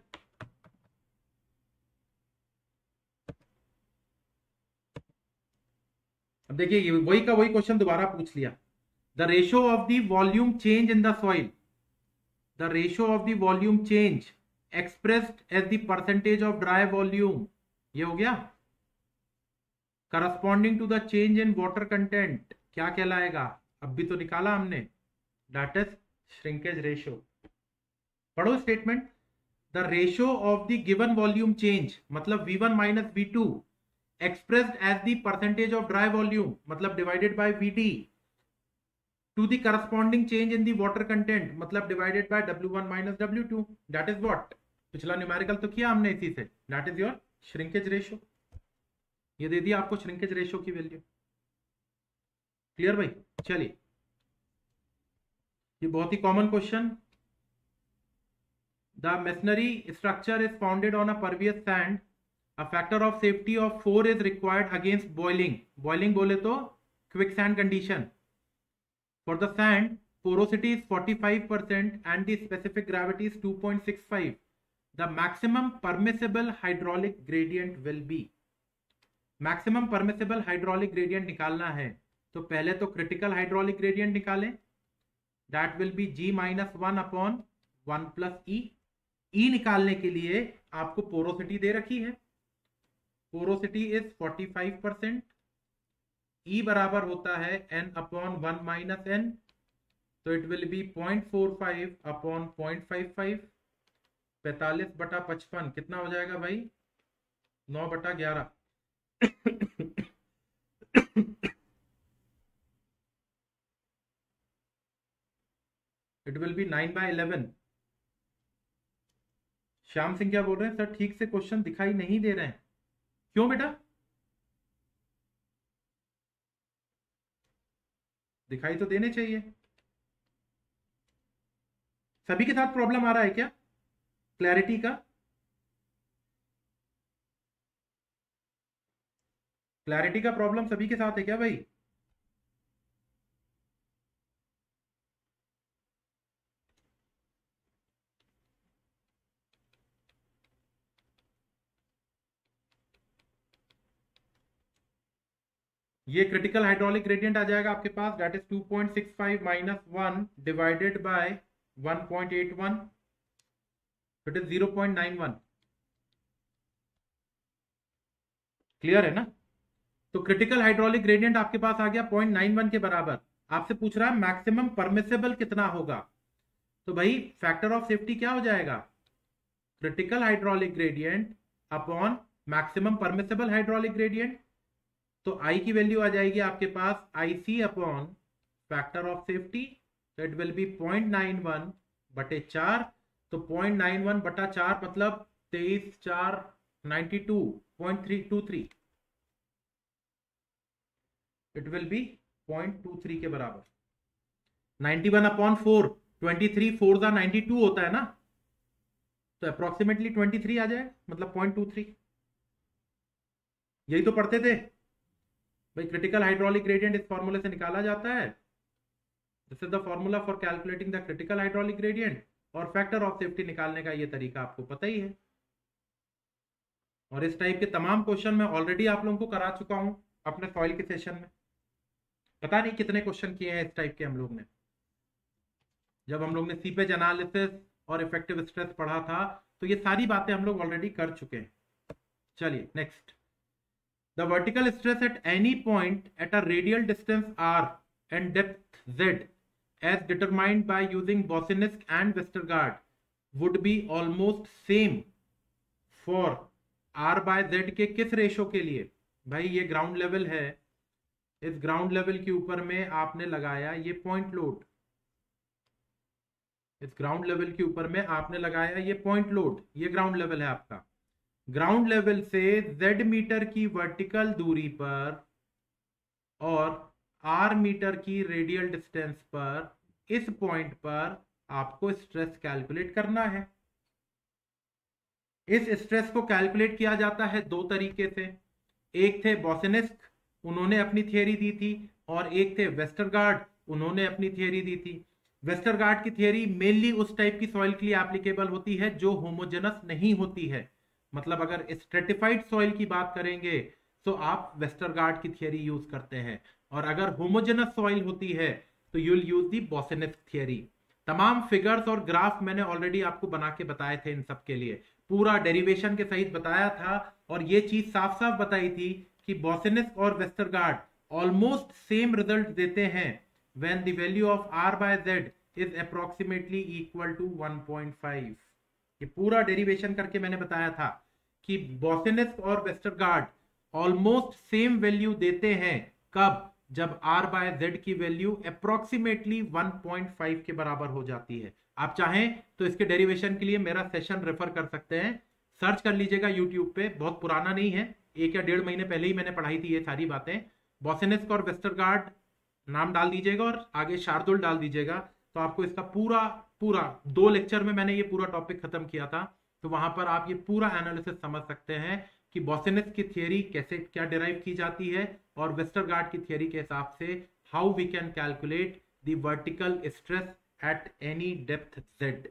अब देखिए वही का वही क्वेश्चन दोबारा पूछ लिया। The ratio of the volume change in the soil, the ratio of the volume change expressed as the percentage of dry volume, ये हो गया। Corresponding to the change in water content क्या कहलाएगा, अब भी तो निकाला हमने, दैट इज श्रिंकेज रेशियो। पढ़ो statement. The ratio of the given volume change, मतलब V one minus V two expressed as the percentage of dry volume, मतलब divided by V D, to the corresponding change in the water content, मतलब divided by W one minus W two, that is what, पिछला numerical तो किया हमने इसी से, that is your shrinkage ratio। ये दे दिया आपको shrinkage ratio की वैल्यू। क्लियर भाई? चलिए, ये बहुत ही common question. The masonry structure is founded on a pervious sand, A factor of safety of four is required against boiling. Boiling बोले तो quicksand condition. For the sand, porosity is forty-five percent and the specific gravity is two point six five. The maximum permissible hydraulic gradient will be. Maximum permissible hydraulic gradient निकालना है, तो पहले तो critical hydraulic gradient निकालें. That will be G minus one upon one plus E. E निकालने के लिए आपको porosity दे रखी है, porosity is forty-five percent, E बराबर होता है n upon one minus n, तो it will be zero point four five upon zero point five five, पैंतालीस बटा पचपन कितना हो जाएगा भाई, नौ बटा ग्यारह। It will be nine by eleven. Shyam Singh क्या बोल रहे हैं, सर ठीक से क्वेश्चन दिखाई नहीं दे रहे हैं, क्यों बेटा? दिखाई तो देने चाहिए। सभी के साथ प्रॉब्लम आ रहा है क्या क्लैरिटी का? क्लैरिटी का प्रॉब्लम सभी के साथ है क्या भाई? ये क्रिटिकल हाइड्रोलिक ग्रेडियंट आ जाएगा आपके पास, that is two point six five minus one divided by one point eight one, it is zero point nine one. Clear है ना? तो क्रिटिकल हाइड्रोलिक ग्रेडियंट आपके पास आ गया पॉइंट नाइन वन के बराबर। आपसे पूछ रहा है मैक्सिमम परमिसेबल कितना होगा, तो भाई फैक्टर ऑफ सेफ्टी क्या हो जाएगा, critical hydraulic gradient upon maximum permissible hydraulic gradient. तो आई की वैल्यू आ जाएगी आपके पास i c upon factor of safety, तो it will be point nine one बटे चार। तो पॉइंट नाइन वन बटा चार मतलब तेईस चार ninety two point three two three, it will be point two three के बराबर। Ninety one upon four, twenty three four दा नाइन्टी टू होता है ना, तो अप्रोक्सीमेटली ट्वेंटी थ्री आ जाए, मतलब पॉइंट टू थ्री। यही तो पढ़ते थे भाई, क्रिटिकल हाइड्रोलिक ग्रेडियंट इस फॉर्मूले से निकाला जाता है। This is the formula for calculating the critical hydraulic gradient, और फैक्टर ऑफ सेफ्टी निकालने का ये तरीका आपको पता ही है। और इस टाइप के तमाम क्वेश्चन मैं ऑलरेडी आप लोगों को करा चुका हूं अपने सॉइल के सेशन में। पता नहीं कितने क्वेश्चन किए हैं इस टाइप के हम लोग ने। जब हम लोग ने सीपेज एनालिसिस और इफेक्टिव स्ट्रेस पढ़ा था, तो ये सारी बातें हम लोग ऑलरेडी कर चुके हैं। चलिए next, the vertical stress at any point at a radial distance r and depth z as determined by using Boussinesq and Westergaard would be almost same for r by z के किस ratio के लिए। भाई ये ground level है, इस ground level के ऊपर में आपने लगाया ये पॉइंट लोड, इस ग्राउंड लेवल के ऊपर में आपने लगाया ये पॉइंट लोड, ये ग्राउंड लेवल है आपका। ग्राउंड लेवल से जेड मीटर की वर्टिकल दूरी पर और आर मीटर की रेडियल डिस्टेंस पर, इस पॉइंट पर आपको स्ट्रेस कैलकुलेट करना है। इस स्ट्रेस को कैलकुलेट किया जाता है दो तरीके से। एक थे बोसिनिस्क, उन्होंने अपनी थियरी दी थी, और एक थे वेस्टरगार्ड, उन्होंने अपनी थियरी दी थी। वेस्टरगार्ड की थियरी मेनली उस टाइप की सॉइल के लिए एप्लीकेबल होती है जो होमोजेनस नहीं होती है। मतलब अगर स्ट्रेटिफाइड सॉइल की बात करेंगे तो आप वेस्टरगार्ड की थियरी यूज करते हैं, और अगर होमोजेनस सॉइल होती है तो you will use the Boussinesq theory. तमाम फिगर्स और ग्राफ मैंने ऑलरेडी आपको बना के बताए थे इन सब के लिए, पूरा डेरिवेशन के सहित बताया था, और ये चीज साफ साफ बताई थी कि बोसिनिस्क और वेस्टरगार्ड ऑलमोस्ट सेम रिजल्ट देते हैं when the value of r by z is approximately equal to one point five. ये पूरा डेरिवेशन करके मैंने बताया था कि बोसिनिस्क और वेस्टरगार्ड ऑलमोस्ट सेम वैल्यू देते हैं, कब, जब r by z की value approximately one point five के बराबर हो जाती है। आप चाहें तो इसके डेरिवेशन के लिए मेरा सेशन रेफर कर सकते हैं, सर्च कर लीजिएगा यूट्यूब पे, बहुत पुराना नहीं है, एक या डेढ़ महीने पहले ही मैंने पढ़ाई थी ये सारी बातें। बोसिनिस्क और वेस्टरगार्ड नाम डाल दीजिएगा और आगे शार्दुल डाल दीजिएगा, तो आपको इसका पूरा पूरा दो लेक्चर में मैंने ये पूरा टॉपिक खत्म किया था, तो वहां पर आप ये पूरा एनालिसिस समझ सकते हैं कि बोसिनिस्क की थियरी कैसे क्या डिराइव की जाती है, और वेस्टरगार्ड की थियरी के हिसाब से how we can calculate the vertical stress at any depth z.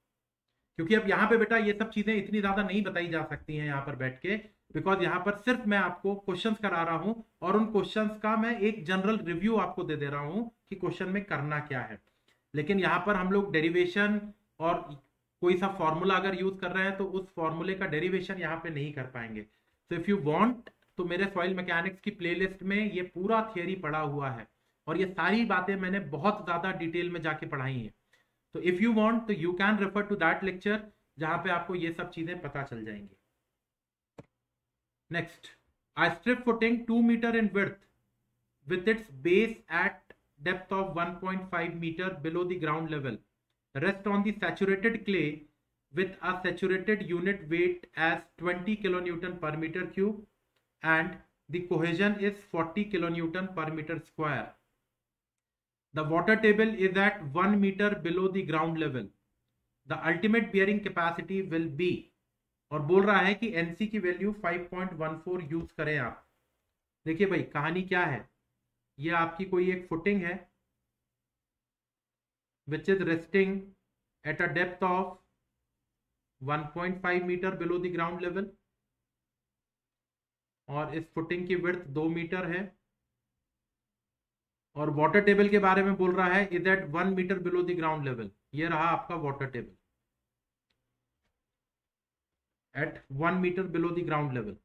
क्योंकि अब यहाँ पे बेटा ये सब चीजें इतनी ज्यादा नहीं बताई जा सकती हैं यहाँ पर बैठ के, बिकॉज यहाँ पर सिर्फ मैं आपको क्वेश्चंस करा रहा हूं, और उन क्वेश्चंस का मैं एक जनरल रिव्यू आपको दे दे रहा हूं कि क्वेश्चन में करना क्या है। लेकिन यहाँ पर हम लोग डेरिवेशन और कोई सा फॉर्मूला अगर यूज कर रहे हैं तो उस फॉर्मूले का डेरिवेशन यहाँ पे नहीं कर पाएंगे। सो इफ यू वांट तो मेरे सॉइल मैकेनिक्स की प्लेलिस्ट में ये पूरा थियरी पड़ा हुआ है, और ये सारी बातें मैंने बहुत ज्यादा डिटेल में जाके पढ़ाई हैं। तो if you want to you can refer to that lecture, जहां पे आपको ये सब चीजें पता चल जाएंगी। Next, a strip footing two meter in width with its base at depth of one point five meter below the ground level rest on the saturated clay with a saturated unit weight as twenty kilonewton per meter cube and the cohesion is forty kilonewton per meter square. The water table is at one meter below the ground level. The ultimate bearing capacity will be, और बोल रहा है कि NC की value five point one four use करें आप। देखिए भाई कहानी क्या है, ये आपकी कोई एक फुटिंग है which is resting at a depth of one point five metre below the ground level, और इस फुटिंग की विड्थ दो मीटर है, और वाटर टेबल के बारे में बोल रहा है is at one metre below the ground level. ये रहा आपका water table at one metre below the ground level,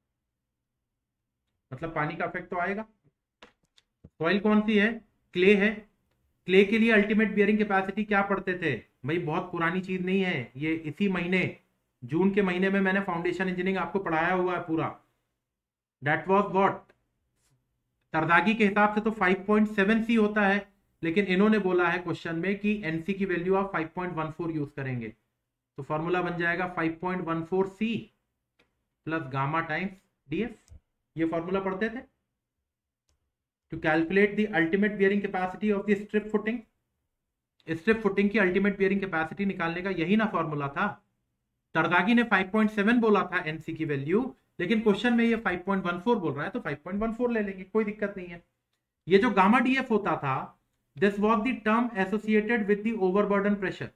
मतलब पानी का इफेक्ट तो आएगा। सॉइल कौन सी है? क्ले है। क्ले के लिए अल्टीमेट बियरिंग कैपेसिटी क्या पढ़ते थे भाई? बहुत पुरानी चीज नहीं है ये, इसी महीने जून के महीने में मैंने फाउंडेशन इंजीनियरिंग आपको पढ़ाया हुआ है पूरा। दैट वाज व्हाट, तरदागी के हिसाब से तो फाइव पॉइंट सेवन सी होता है, लेकिन इन्होंने बोला है क्वेश्चन में कि एनसी की वैल्यू आप five point one four use करेंगे, तो फॉर्मूला बन जाएगा five point one four c plus gamma times DF. ये फॉर्मूला पढ़ते थे to calculate the ultimate bearing capacity of the strip footing. Strip footing की अल्टीमेट बियरिंग कैपेसिटी निकालने का यही ना फॉर्मूला था। तरदागी ने फाइव पॉइंट सेवन बोला था एनसी की वैल्यू, लेकिन क्वेश्चन में ये फाइव पॉइंट वन फोर बोल रहा है तो फाइव पॉइंट वन फोर ले लेंगे, कोई दिक्कत नहीं है। ये जो गामा डीएफ होता था, this was the term associated with the overburden pressure.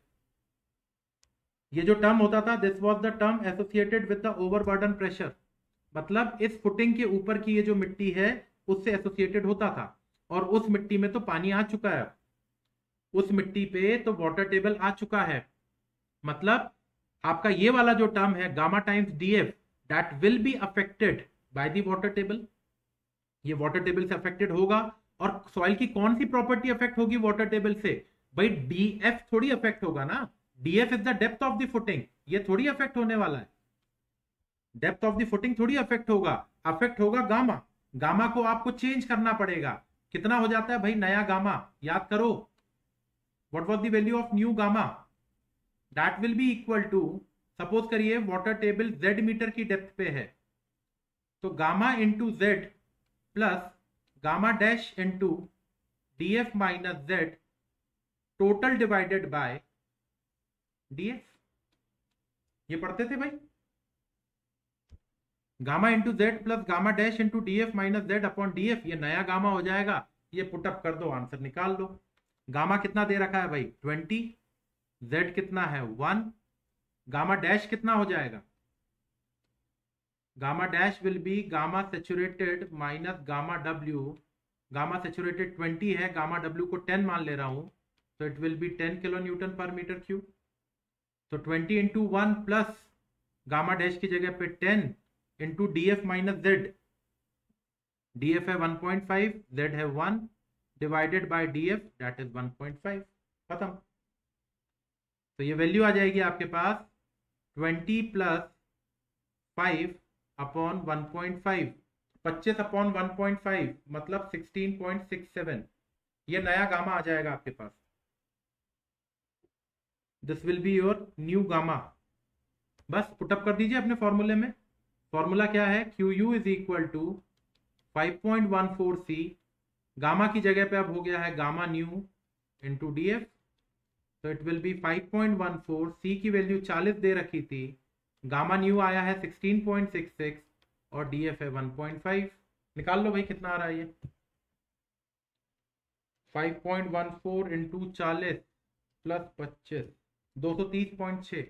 ये जो टर्म होता था, this was the term associated with the overburden pressure, मतलब इस फुटिंग के ऊपर की ये जो मिट्टी है उससे एसोसिएटेड होता था, और उस मिट्टी में तो पानी आ चुका है, उस मिट्टी पे तो वाटर टेबल आ चुका है। मतलब आपका ये वाला जो टर्म है gamma times DF, that will be affected by the water table. ये वाटर टेबल से अफेक्टेड होगा। और सॉइल की कौन सी प्रॉपर्टी अफेक्ट होगी वाटर टेबल से? भाई डीएफ थोड़ी अफेक्ट होगा ना, DF is the depth of the footing, ये थोड़ी अफेक्ट होने वाला है। डेप्थ ऑफ द फुटिंग थोड़ी अफेक्ट होगा, अफेक्ट होगा गामा। गामा को आपको चेंज करना पड़ेगा। कितना हो जाता है भाई नया गामा? याद करो, what was the value of new gamma? That will be equal to, suppose करिए वाटर टेबल जेड मीटर की डेप्थ पे है, तो gamma into z plus gamma dash into DF minus z total divided by DF. ये पढ़ते थे भाई, gamma into z plus gamma dash into DF minus z upon DF, ये नया गामा हो जाएगा। ये पुटअप कर दो, आंसर निकाल लो। गामा कितना दे रखा है भाई? ट्वेंटी। जेड कितना है? वन। गामा डैश कितना हो जाएगा? Gamma dash will be gamma saturated minus gamma W. Gamma saturated twenty है, गामा डब्ल्यू को टेन मान ले रहा हूं, तो it will be ten kilo newton पर मीटर क्यूब। तो twenty into one plus gamma dash की जगह पे ten into D F minus z. D F है वन पॉइंट फाइव, जेड है one, divided by D F that is one point five. खत्म। तो ये वैल्यू आ जाएगी आपके पास twenty plus five upon one point five, पच्चीस अपॉन वन पॉइंट फाइव मतलब सिक्सटीन पॉइंट सिक्स सेवन। ये नया गामा आ जाएगा आपके पास। This will be your new gamma. बस पुटअप कर दीजिए अपने फॉर्मूले में। फॉर्मूला क्या है? Q u is equal to five point one four c, gamma की जगह पे अब हो गया है gamma new into D F, तो it will be five point one four. C की वैल्यू चालीस दे रखी थी, गामा न्यू आया है सिक्सटीन पॉइंट सिक्स सिक्स और डी एफ है वन पॉइंट फाइव। निकाल लो भाई कितना आ रहा है ये। Five point one four into चालीस प्लस पच्चीस, दो सौ तीस पॉइंट छह।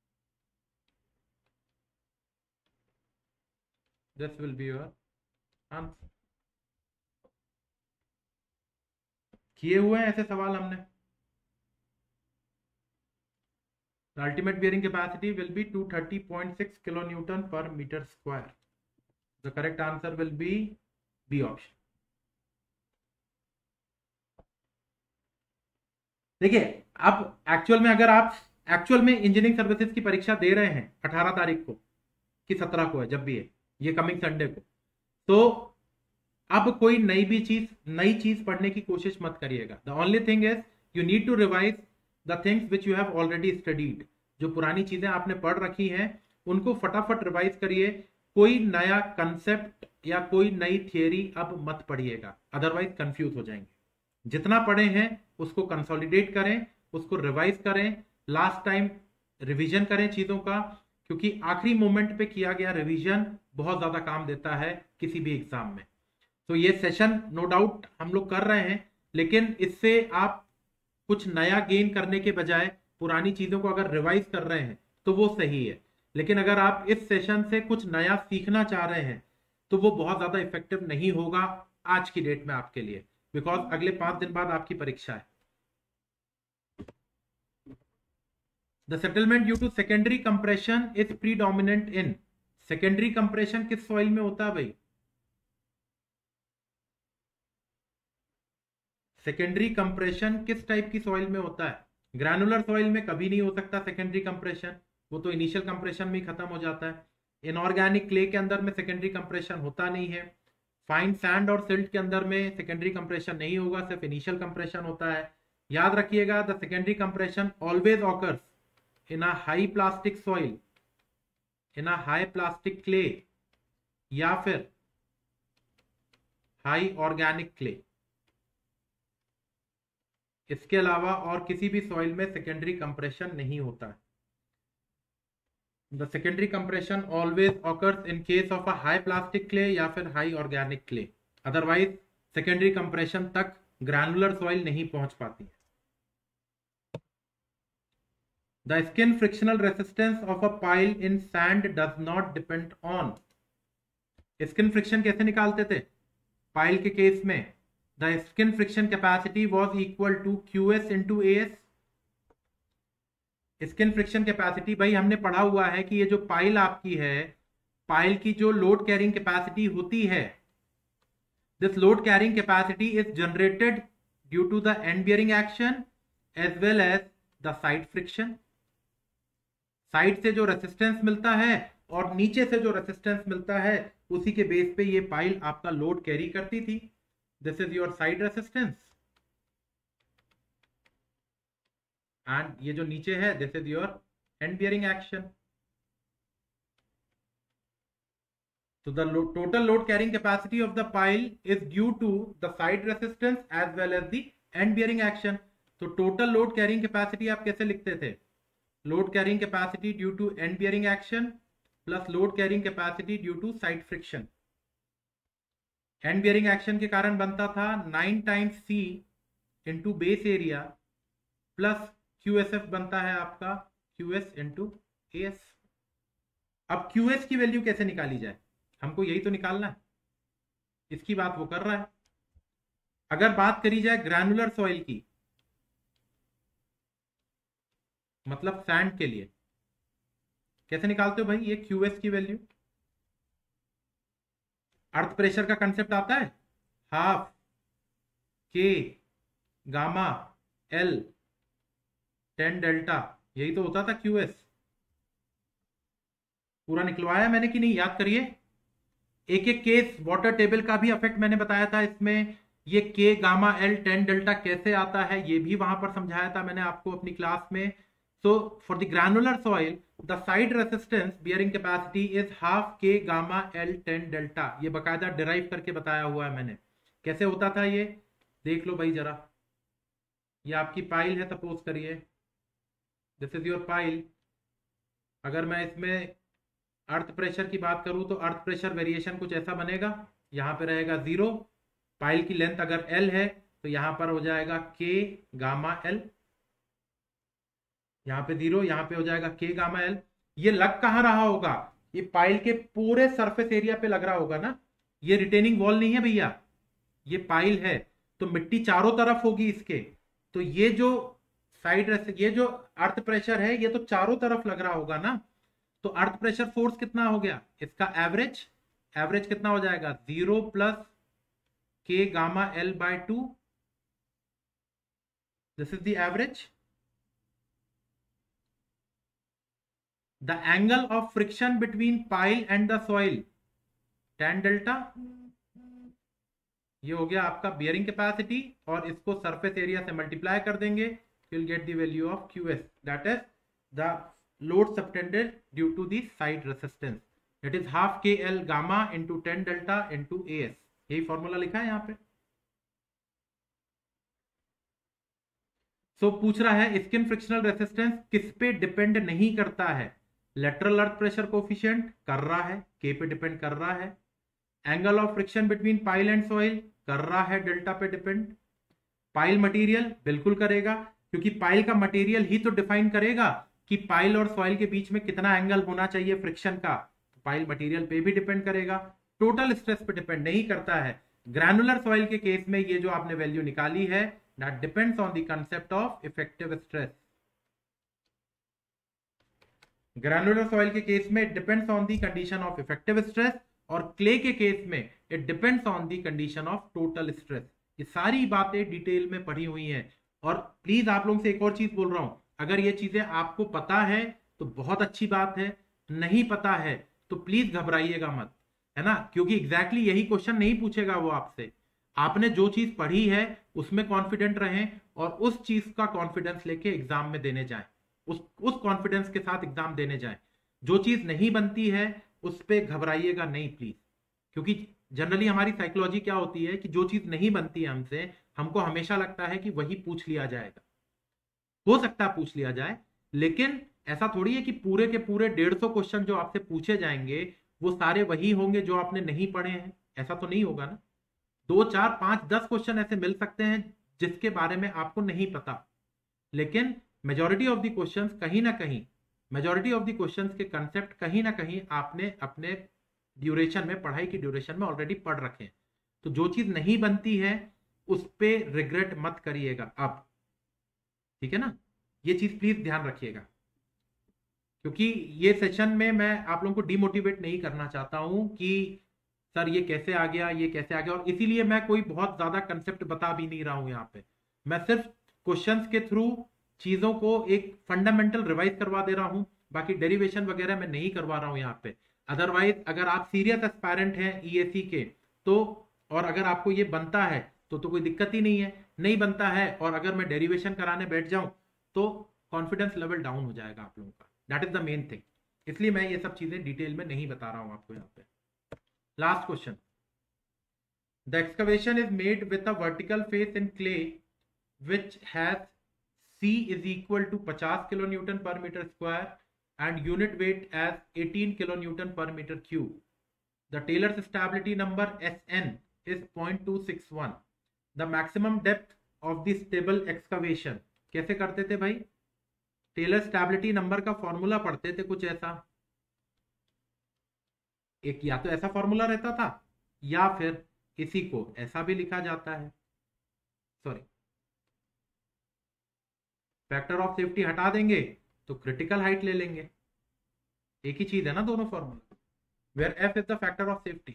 This will be your answer. किए हुए हैं ऐसे सवाल हमने। Ultimate bearing capacity will be two thirty point six kilo newton पर metre square. The correct answer will be B option. देखिए अब एक्चुअल में अगर आप एक्चुअल में इंजीनियरिंग सर्विसेज की परीक्षा दे रहे हैं अठारह तारीख को कि सत्रह को है, जब भी है ये कमिंग संडे को, तो अब कोई नई भी चीज नई चीज पढ़ने की कोशिश मत करिएगा। The only thing is you need to revise the things which you have already studied. जो पुरानी चीजें आपने पढ़ रखी हैं उनको फटाफट रिवाइज करिए। कोई नया कंसेप्ट या कोई नई थियरी अब मत पढ़िएगा, अदरवाइज कंफ्यूज हो जाएंगे। जितना पढ़े हैं उसको कंसोलिडेट करें, उसको रिवाइज करें, लास्ट टाइम रिवीजन करें चीजों का, क्योंकि आखिरी मोमेंट पे किया गया रिवीजन बहुत ज्यादा काम देता है किसी भी एग्जाम में। तो ये सेशन नो डाउट हम लोग कर रहे हैं, लेकिन इससे आप कुछ नया गेन करने के बजाय पुरानी चीजों को अगर रिवाइज कर रहे हैं तो वो सही है। लेकिन अगर आप इस सेशन से कुछ नया सीखना चाह रहे हैं तो वो बहुत ज्यादा इफेक्टिव नहीं होगा आज की डेट में आपके लिए, बिकॉज अगले पांच दिन बाद आपकी परीक्षा है। The settlement due to secondary compression is predominant in, secondary compression किस सॉइल में होता है भाई? सेकेंडरी कंप्रेशन किस टाइप की सॉइल में होता है? ग्रैनुलर सॉइल में कभी नहीं हो सकता सेकेंडरी कंप्रेशन, वो तो इनिशियल कंप्रेशन में ही खत्म हो जाता है। इनऑर्गेनिक क्ले के अंदर में सेकेंडरी कंप्रेशन होता नहीं है। फाइन सैंड और सिल्ट के अंदर में सेकेंडरी कंप्रेशन नहीं होगा, सिर्फ इनिशियल कंप्रेशन होता है। याद रखिएगा, the secondary compression always occurs in a high plastic soil, in a high plastic clay या फिर हाई ऑर्गेनिक क्ले। इसके अलावा और किसी भी सॉइल में सेकेंडरी कंप्रेशन नहीं होता है। The secondary compression always occurs in case of a high plastic clay या फिर high organic clay, otherwise secondary compression तक ग्रैनुलर सॉइल नहीं पहुंच पाती है। The skin frictional resistance of a pile in sand does not depend on, skin friction कैसे निकालते थे पाइल के केस में? The skin friction capacity was equal to Q S into A S. Skin friction capacity भाई हमने पढ़ा हुआ है कि ये जो पाइल आपकी है, पाइल की जो लोड कैरिंग कैपेसिटी होती है, this load carrying capacity is generated due to the end bearing action as well as the side friction. Side से जो रेसिस्टेंस मिलता है और नीचे से जो रेसिस्टेंस मिलता है, उसी के बेस पे ये पाइल आपका लोड कैरी करती थी। This is your side resistance, and ये जो नीचे है, this is your end bearing action. So the load, total load carrying capacity of the pile is due to the side resistance as well as the end bearing action. तो total load carrying capacity आप कैसे लिखते थे? Load carrying capacity due to end bearing action plus load carrying capacity due to side friction. End bearing action के कारण बनता था nine times c into base area plus q s f बनता है आपका q s into A S. अब q s की value कैसे निकाली जाए? हमको यही तो निकालना है, इसकी बात वो कर रहा है। अगर बात करी जाए ग्रैनुलर सॉइल की, मतलब सैंड के लिए, कैसे निकालते हो भाई ये क्यू एस की वैल्यू? अर्थ प्रेशर का कंसेप्ट आता है, half k gamma l tan delta, यही तो होता था क्यूएस। पूरा निकलवाया मैंने कि नहीं? याद करिए, एक एक केस वाटर टेबल का भी इफेक्ट मैंने बताया था इसमें। ये के गामा एल टेन डेल्टा कैसे आता है ये भी वहां पर समझाया था मैंने आपको अपनी क्लास में। So for the granular soil the side resistance bearing capacity is half k gamma l tan delta. ये बकायदा डिराइव करके बताया हुआ है मैंने। कैसे होता था ये देख लो भाई जरा। ये आपकी पाइल है, सपोज करिए दिस इज योर पाइल। अगर मैं इसमें अर्थ प्रेशर की बात करूं तो अर्थ प्रेशर वेरिएशन कुछ ऐसा बनेगा, यहां पे रहेगा जीरो। पाइल की लेंथ अगर एल है तो यहां पर हो जाएगा के गामा एल, यहां पे जीरो, यहां पे हो जाएगा के गामा एल। ये लग कहां रहा होगा? ये पाइल के पूरे सरफेस एरिया पे लग रहा होगा ना। ये रिटेनिंग वॉल नहीं है भैया, ये पाइल है, तो मिट्टी चारों तरफ होगी इसके। तो ये जो साइड, ये जो अर्थ प्रेशर है, ये तो चारों तरफ लग रहा होगा ना। तो अर्थ प्रेशर फोर्स कितना हो गया इसका? एवरेज एवरेज कितना हो जाएगा? Zero plus k gamma l by two, this is the average. The angle of friction between pile and the soil tan delta, ये हो गया आपका बियरिंग कैपेसिटी, और इसको सरफेस एरिया से मल्टीप्लाई कर देंगे, you'll get the value of Q S, that is the load subtended due to the side resistance, that is half K L gamma into tan delta into A S। यही formula लिखा है यहाँ पे। सो so, पूछ रहा है skin frictional resistance किस पे डिपेंड नहीं करता है? लेटरल अर्थ प्रेशर कोफिशिएंट कर रहा है, के पे डिपेंड कर रहा है। Angle of friction between pile and soil कर रहा है, डेल्टा पे डिपेंड। पाइल मटेरियल बिल्कुल करेगा, क्योंकि पाइल का मटेरियल ही तो डिफाइन करेगा कि पाइल और सॉइल के बीच में कितना एंगल होना चाहिए फ्रिक्शन का। तो पाइल मटेरियल पे भी डिपेंड करेगा, टोटल स्ट्रेस पे डिपेंड नहीं करता है। ग्रैनुलर सॉइल के केस में ये जो आपने वैल्यू निकाली है, that depends on the concept of effective stress. Granular soil के केस में it depends on the condition of effective stress, और क्ले के केस में it depends on the condition of total stress. ये सारी बातें डिटेल में पढ़ी हुई हैं। और प्लीज आप लोगों से एक और चीज बोल रहा हूं, अगर ये चीजें आपको पता है तो बहुत अच्छी बात है, नहीं पता है तो प्लीज घबराइएगा मत, है ना, क्योंकि एग्जैक्टली यही क्वेश्चन नहीं पूछेगा वो आपसे। आपने जो चीज पढ़ी है उसमें कॉन्फिडेंट रहें और उस चीज का कॉन्फिडेंस लेके एग्जाम में देने जाएं, उस उस कॉन्फिडेंस के साथ एग्जाम देने जाएं। जो चीज नहीं बनती है उस पर घबराइएगा नहीं प्लीज, क्योंकि जनरली हमारी साइकोलॉजी क्या होती है कि जो चीज नहीं बनती है हमसे, हमको हमेशा लगता है कि वही पूछ लिया जाएगा। हो सकता है पूछ लिया जाए, लेकिन ऐसा थोड़ी है कि पूरे के पूरे डेढ़ सौ क्वेश्चन जो आपसे पूछे जाएंगे वो सारे वही होंगे जो आपने नहीं पढ़े हैं। ऐसा तो नहीं होगा ना। दो चार पांच दस क्वेश्चन ऐसे मिल सकते हैं जिसके बारे में आपको नहीं पता, लेकिन मेजॉरिटी ऑफ द क्वेश्चंस कहीं ना कहीं मेजॉरिटी ऑफ द क्वेश्चंस के कंसेप्ट कहीं ना कहीं आपने अपने ड्यूरेशन में, पढ़ाई की ड्यूरेशन में ऑलरेडी पढ़ रखे हैं। तो जो चीज नहीं बनती है उस पर रिग्रेट मत करिएगा अब, ठीक है ना। ये चीज प्लीज ध्यान रखिएगा, क्योंकि ये सेशन में मैं आप लोगों को डिमोटिवेट नहीं करना चाहता हूं कि सर ये कैसे आ गया, ये कैसे आ गया, और इसीलिए मैं कोई बहुत ज्यादा कंसेप्ट बता भी नहीं रहा हूं यहाँ पे। मैं सिर्फ क्वेश्चंस के थ्रू चीजों को एक फंडामेंटल रिवाइज करवा दे रहा हूं, बाकी डेरिवेशन वगैरह मैं नहीं करवा रहा हूं यहाँ पे। अदरवाइज अगर आप सीरियस एस्पायरेंट हैं ईएसी के तो, और अगर आपको ये बनता है तो तो कोई दिक्कत ही नहीं है। नहीं बनता है और अगर मैं डेरिवेशन कराने बैठ जाऊं तो कॉन्फिडेंस लेवल डाउन हो जाएगा आप लोगों का। That is the main thing. इसलिए मैं ये सब चीजें डिटेल में नहीं बता रहा हूं आपको यहाँ पे। Last question, the excavation is made with a vertical face in clay which has C is equal to fifty kilonewton per meter square and unit weight as eighteen kilonewton per meter cube. The Taylor's stability number S N is zero point two six one. The maximum depth of the stable excavation. कैसे करते थे भाई? Taylor stability number का formula पढ़ते थे कुछ ऐसा, एक या तो ऐसा फॉर्मूला रहता था या फिर इसी को ऐसा भी लिखा जाता है। सॉरी, फैक्टर ऑफ सेफ्टी हटा देंगे तो क्रिटिकल हाइट ले लेंगे। एक ही चीज है ना दोनों formula, where F is the factor of safety.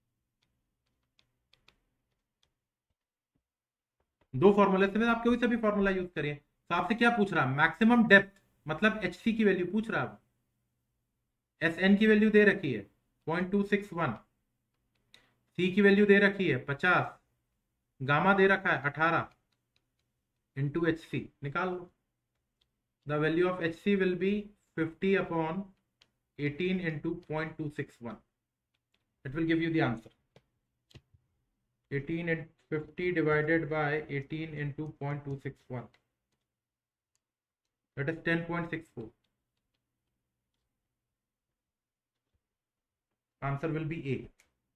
दो फॉर्मूले से आप कोई सा भी फॉर्मूला यूज करिए। तो आपसे क्या पूछ रहा है? मैक्सिमम डेप्थ मतलब एच सी की वैल्यू पूछ रहा है। एस एन की वैल्यू दे रखी है point two six one, C की वैल्यू दे रखी है पचास, गामा दे रखा है अठारह, इंटू एच सी निकाल लो। The value of H C will be fifty upon eighteen into zero point two six one. It will give you the answer. eighteen and fifty divided by eighteen into zero point two six one. That is ten point six four. Answer will be A.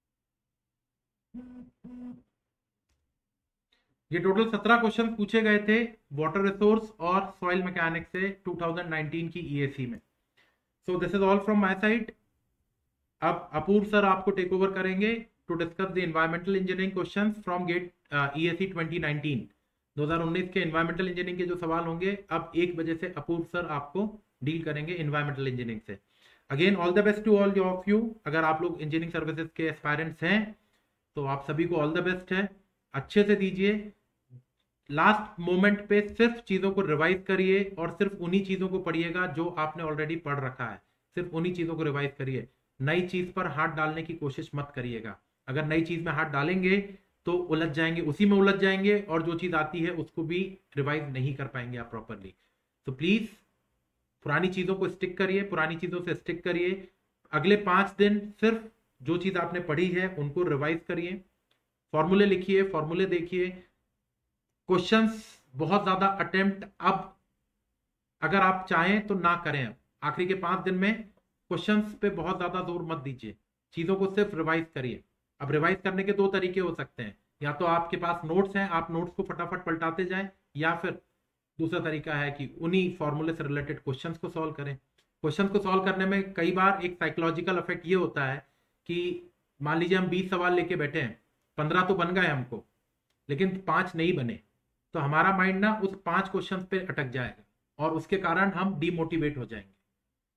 ये total सत्रह question पूछे गए थे water resource और soil mechanics से two thousand nineteen की ESE में। So this is all from my side. अब अपूर्व सर आपको टेक ओवर करेंगे to discuss the environmental engineering questions from GATE ESE twenty nineteen. दो हज़ार उन्नीस के एनवायरमेंटल इंजीनियरिंग के जो सवाल होंगे अब एक बजे से अपूर्व सर आपको डील करेंगे एनवायरमेंटल इंजीनियरिंग से। Again all the best to all of you. अगर आप लोग इंजीनियरिंग सर्विसेज के एस्पायरेंट्स हैं तो आप सभी को ऑल द बेस्ट है। अच्छे से दीजिए, लास्ट मोमेंट पे सिर्फ चीजों को रिवाइज करिए और सिर्फ उन्हीं चीजों को पढ़िएगा जो आपने ऑलरेडी पढ़ रखा है। सिर्फ उन्हीं चीजों को रिवाइज करिए, नई चीज पर हाथ डालने की कोशिश मत करिएगा। अगर नई चीज में हाथ डालेंगे तो उलझ जाएंगे, उसी में उलझ जाएंगे और जो चीज आती है उसको भी रिवाइज नहीं कर पाएंगे आप प्रॉपरली। तो प्लीज पुरानी चीजों को स्टिक करिए, पुरानी चीजों से स्टिक करिए। अगले पांच दिन सिर्फ जो चीज आपने पढ़ी है उनको रिवाइज करिए, फॉर्मूले लिखिए, फॉर्मूले देखिए। क्वेश्चंस बहुत ज्यादा अटेम्प्ट अब अगर आप चाहें तो ना करें। आखिरी के पांच दिन में क्वेश्चंस पे बहुत ज्यादा जोर मत दीजिए, चीजों को सिर्फ रिवाइज करिए। अब रिवाइज करने के दो तरीके हो सकते हैं, या तो आपके पास नोट्स हैं, आप नोट्स को फटाफट पलटाते जाएं, या फिर दूसरा तरीका है कि उन्हीं फॉर्मूले से रिलेटेड क्वेश्चंस को सॉल्व करें। क्वेश्चंस को सॉल्व करने में कई बार एक साइकोलॉजिकल इफेक्ट ये होता है कि मान लीजिए हम बीस सवाल लेके बैठे हैं, पंद्रह तो बन गए हमको लेकिन पांच नहीं बने, तो हमारा माइंड ना उस पांच क्वेश्चन पे अटक जाएगा और उसके कारण हम डिमोटिवेट हो जाएंगे।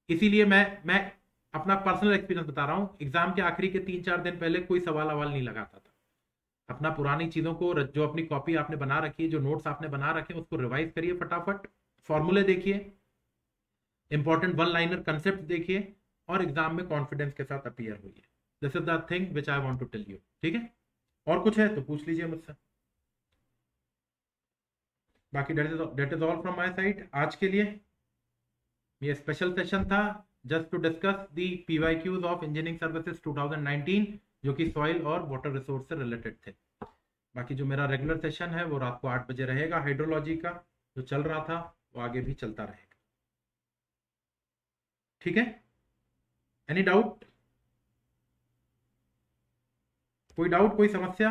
इसीलिए मैं मैं अपना पर्सनल एक्सपीरियंस बता रहा हूँ, एग्जाम के आखिरी के तीन चार दिन पहले कोई सवाल अवाल नहीं लगाता था। अपना पुरानी चीजों को, जो अपनी कॉपी आपने बना रखी है, जो नोट्स आपने बना रखे हैं, उसको रिवाइज करिए फटाफट, फॉर्मूले देखिए, इंपॉर्टेंट वन लाइनर कंसेप्ट देखिए, और एग्जाम में कॉन्फिडेंस के साथ अपीयर होइए। This is the thing which I want to tell you. ठीक है, और कुछ है तो पूछ लीजिए मुझसे। बाकी that is all from my side आज के लिए। ये स्पेशल सेशन था just to discuss the PYQs of engineering services two thousand nineteen, जो कि सॉइल और वाटर रिसोर्स से रिलेटेड थे। बाकी जो मेरा रेगुलर सेशन है वो रात को आठ बजे रहेगा, हाइड्रोलॉजी का जो चल रहा था वो आगे भी चलता रहेगा। ठीक है, एनी डाउट, कोई डाउट, कोई समस्या?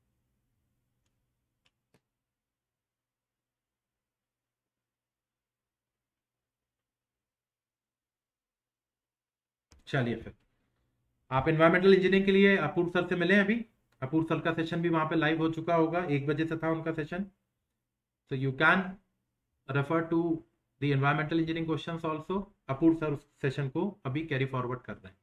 चलिए फिर, आप एनवायरमेंटल इंजीनियरिंग के लिए अपूर्व सर से मिले अभी। अपूर्व सर का सेशन भी वहां पे लाइव हो चुका होगा, एक बजे से था उनका session. So you can refer to the environmental engineering questions also. Apoorv sir उस सेशन को अभी कैरी फॉरवर्ड कर रहे हैं।